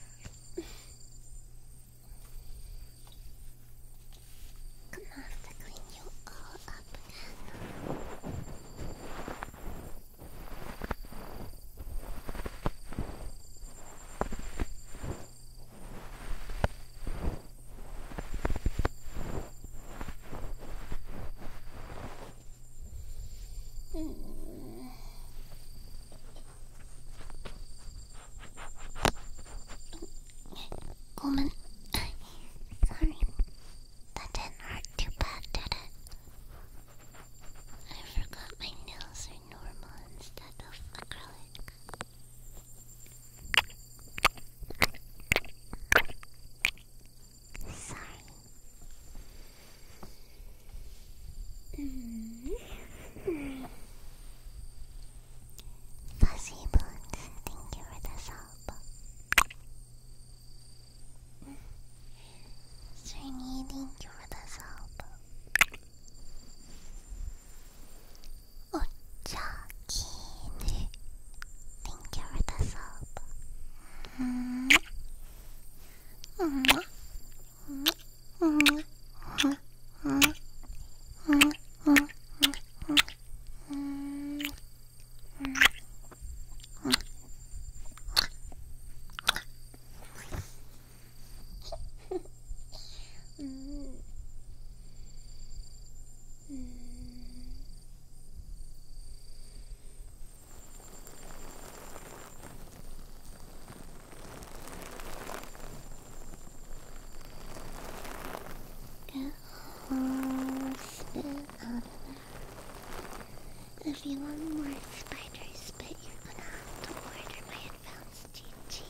Gonna have to clean you all up again. Woman, sorry, that didn't hurt too bad, did it? I forgot my nails are normal instead of acrylic. Sorry. Fuzzy Bones, thank you for this help. Shiny, thank you for this help. Ochaki, thank you for this help. Spit out of there. If you want more spider spit, you're gonna have to order my advanced GG.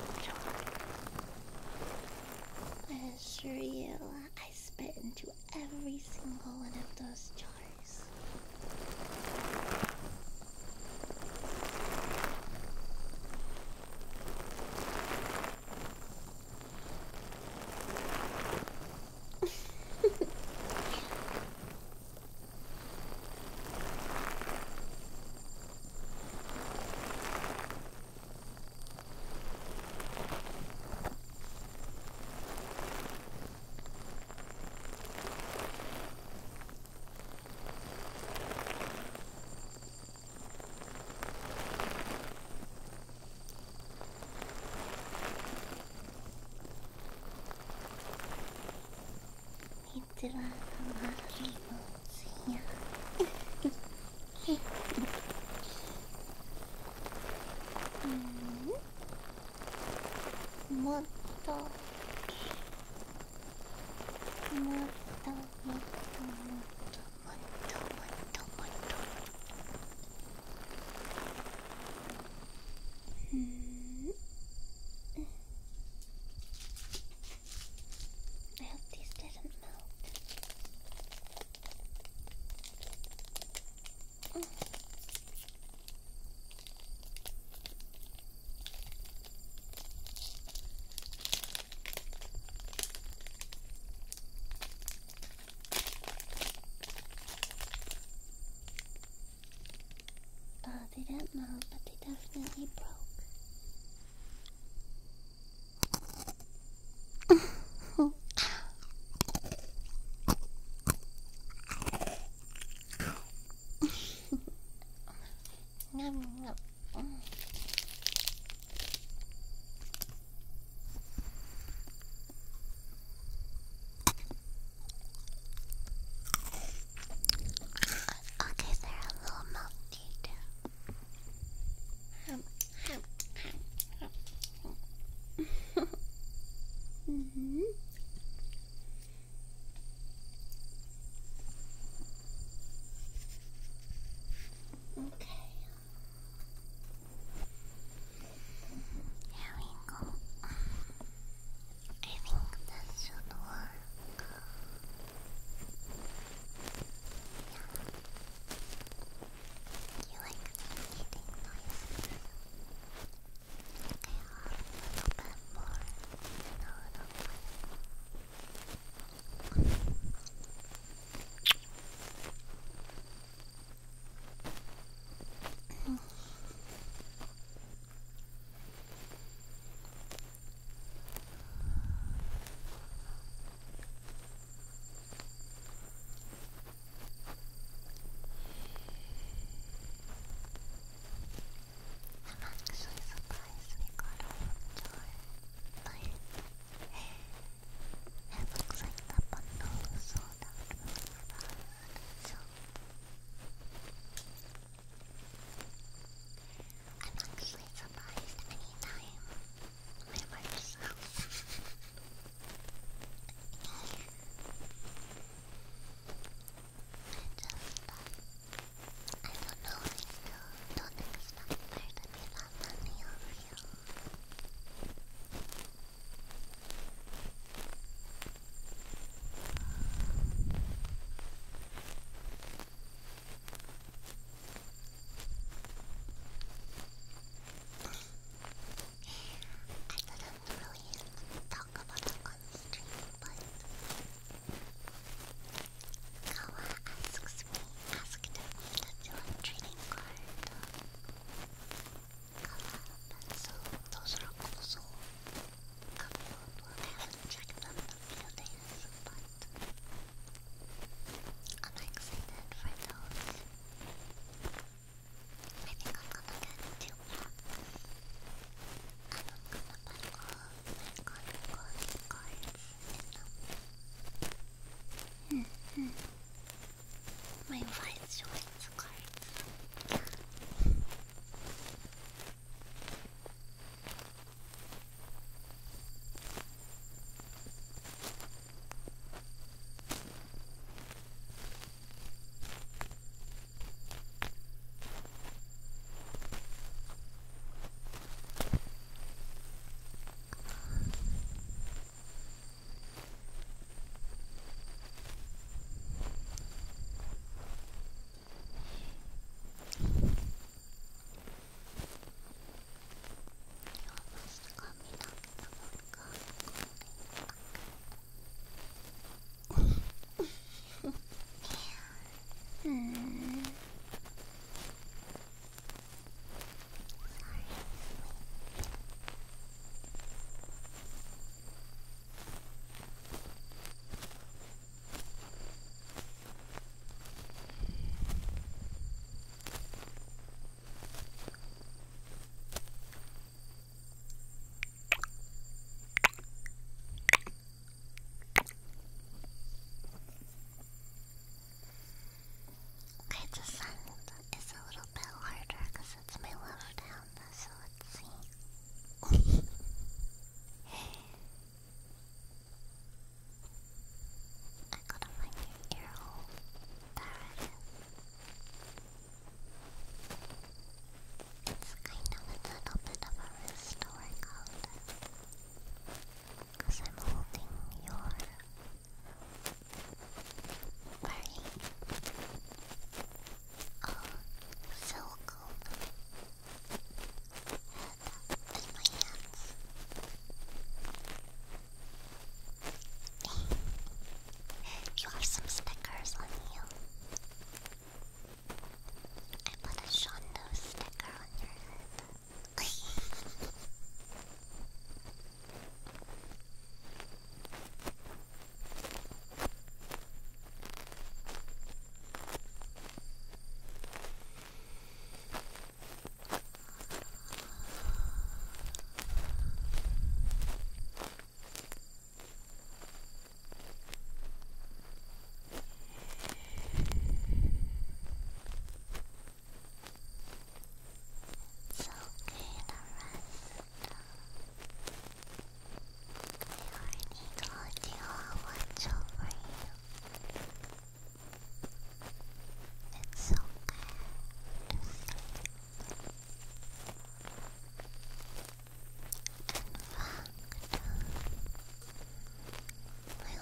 I assure you, I spit into every single one of those jars. We do have a lot of emotes here. Motto. I hope these didn't melt.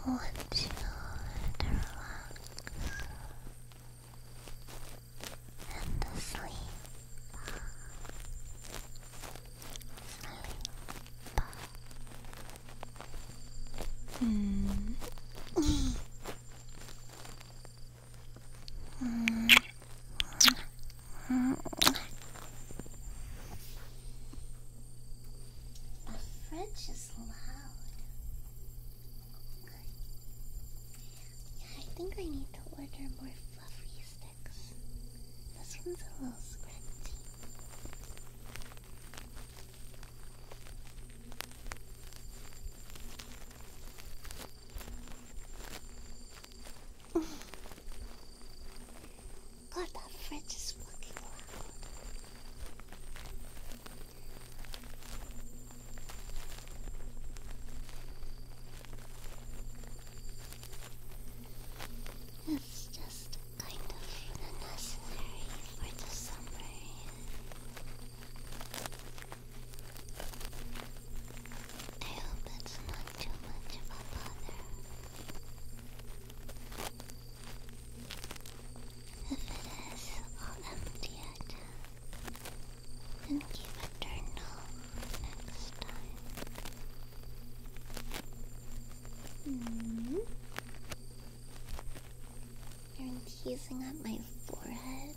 want you to relax and to sleep. Fridge is loud. Yeah, I think I need to order more fluffy sticks. This one's a little squinty. God, that fridge is fucking loud. It's just kind of necessary for the summer. I hope it's not too much of a bother. If it is, I'll empty it and keep it turned off next time. You're teasing at my forehead.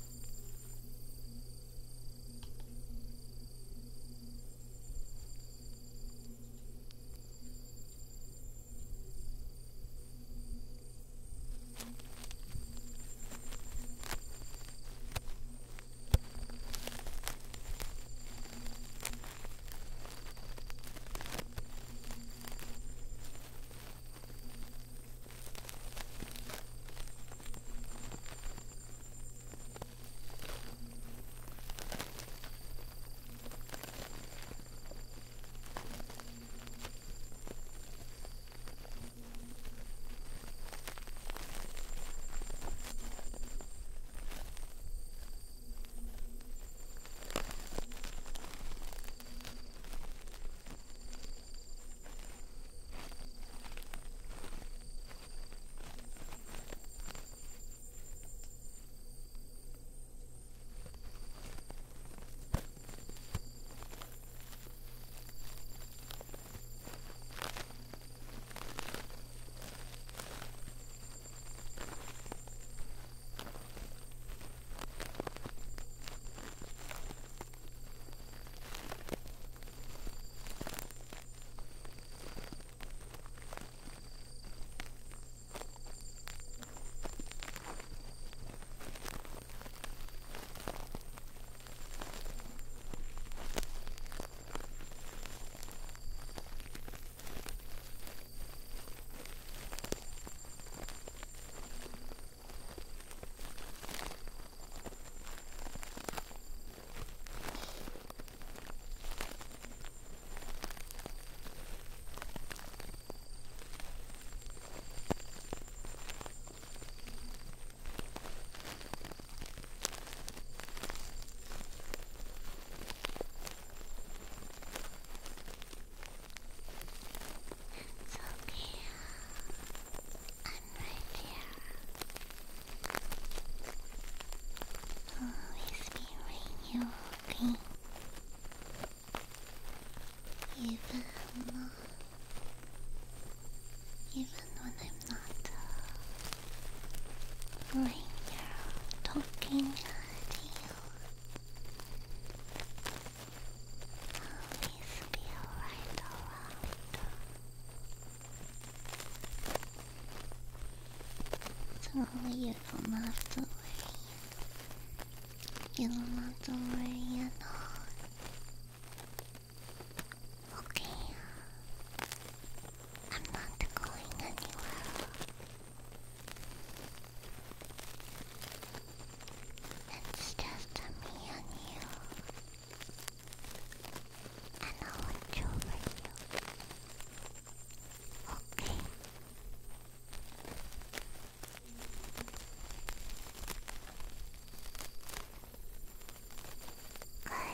Even when I'm not right here talking to you, always be right around. So you don't have to worry. You don't have to worry at all. Okay. I'm not going anywhere. It's just me and you. And I'll watch over you. Okay. Good.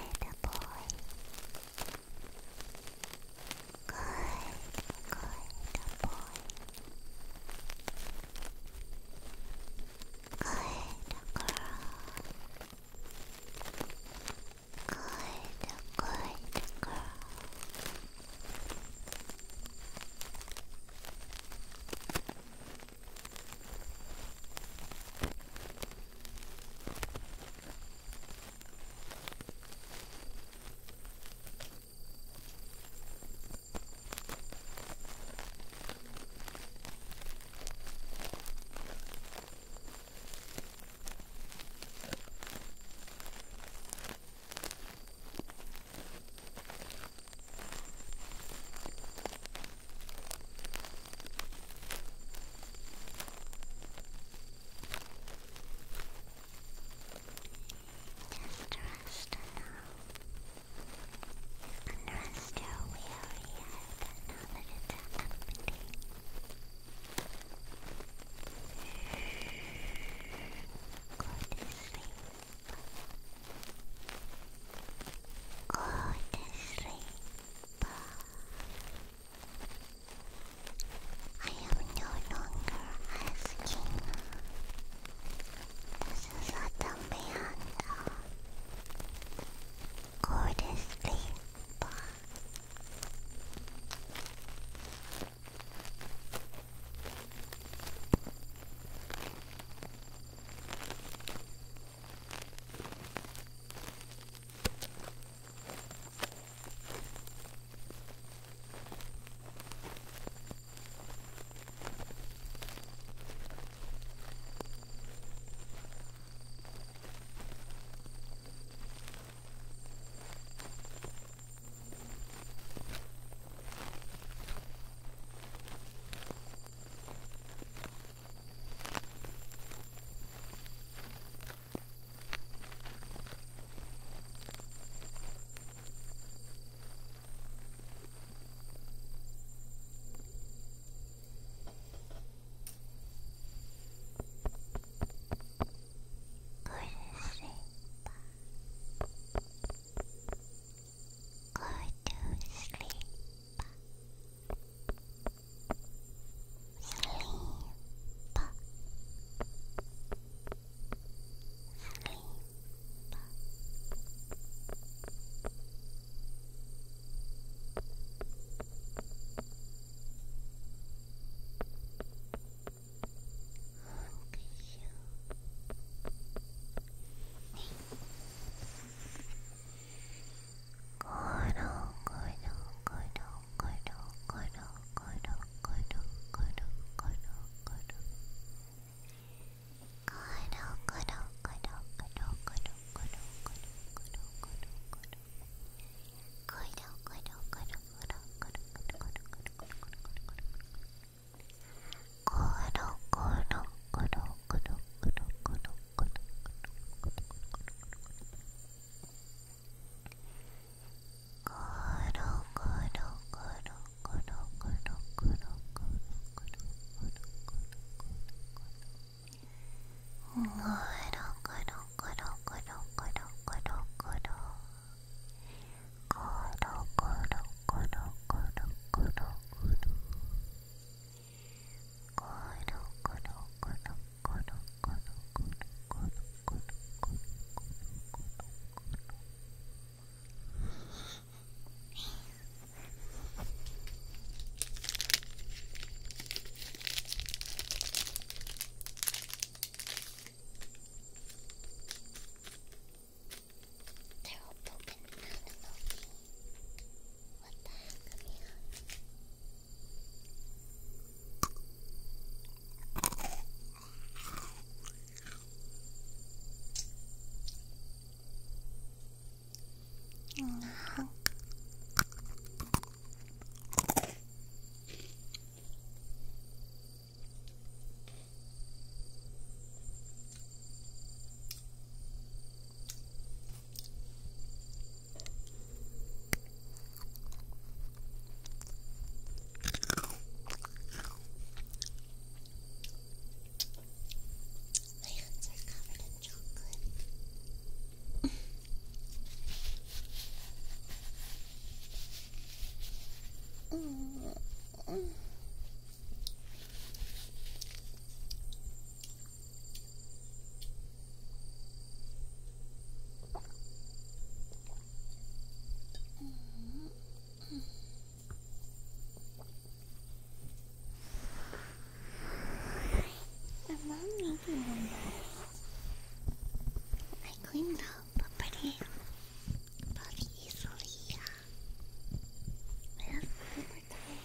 I cleaned up pretty easily. I have paper towels.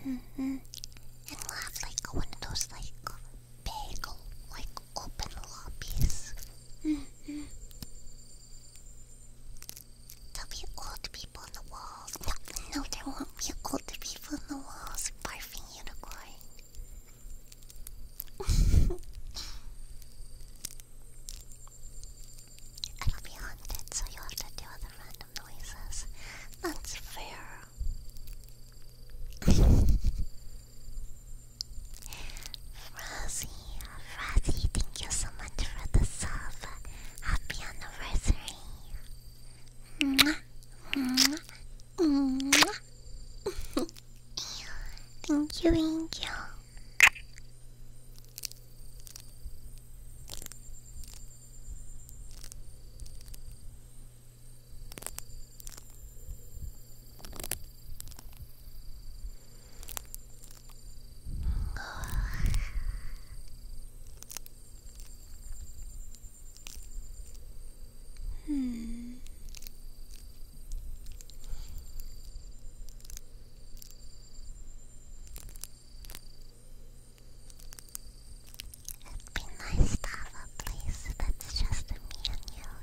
And we'll have like one of those like big, like open lobbies. There'll be old people on the walls. No, there won't be old people on the walls. Barfing unicorn. It'll be haunted, so you'll have to do the random noises. That's fair. Frazzy, thank you so much for the sub. Happy anniversary. Mwah, mwah, mwah. Thank you, Angel. It'd be nice to have a place that's just me and you.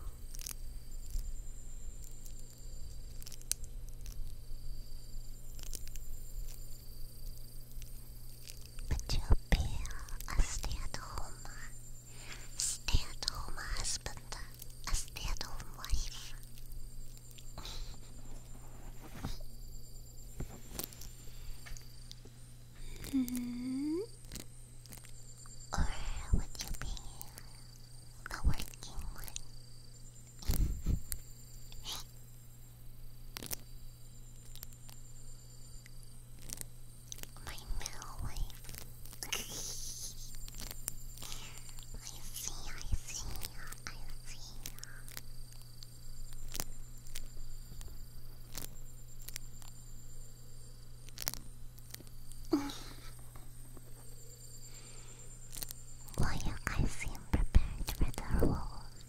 But you'll be a stay-at-home husband, a stay-at-home wife. Or would you be the working one? My male wife. I see. Well, you guys seem prepared for the role.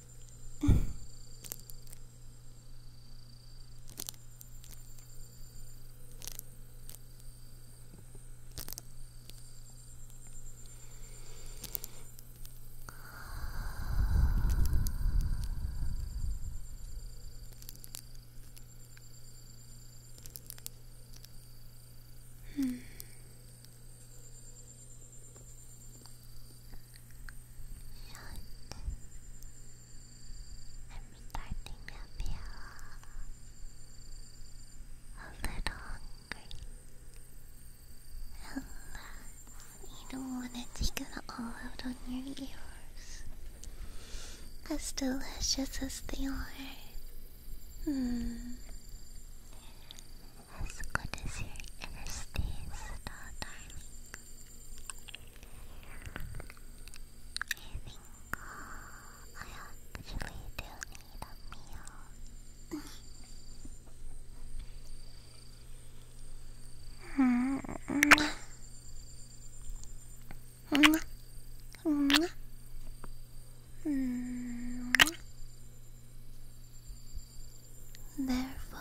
I'm starting to feel a little hungry. And you don't want to take it all out on your ears. As delicious as they are. As good as your ears taste, darling. I think I actually do need a meal. Therefore,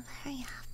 very happy.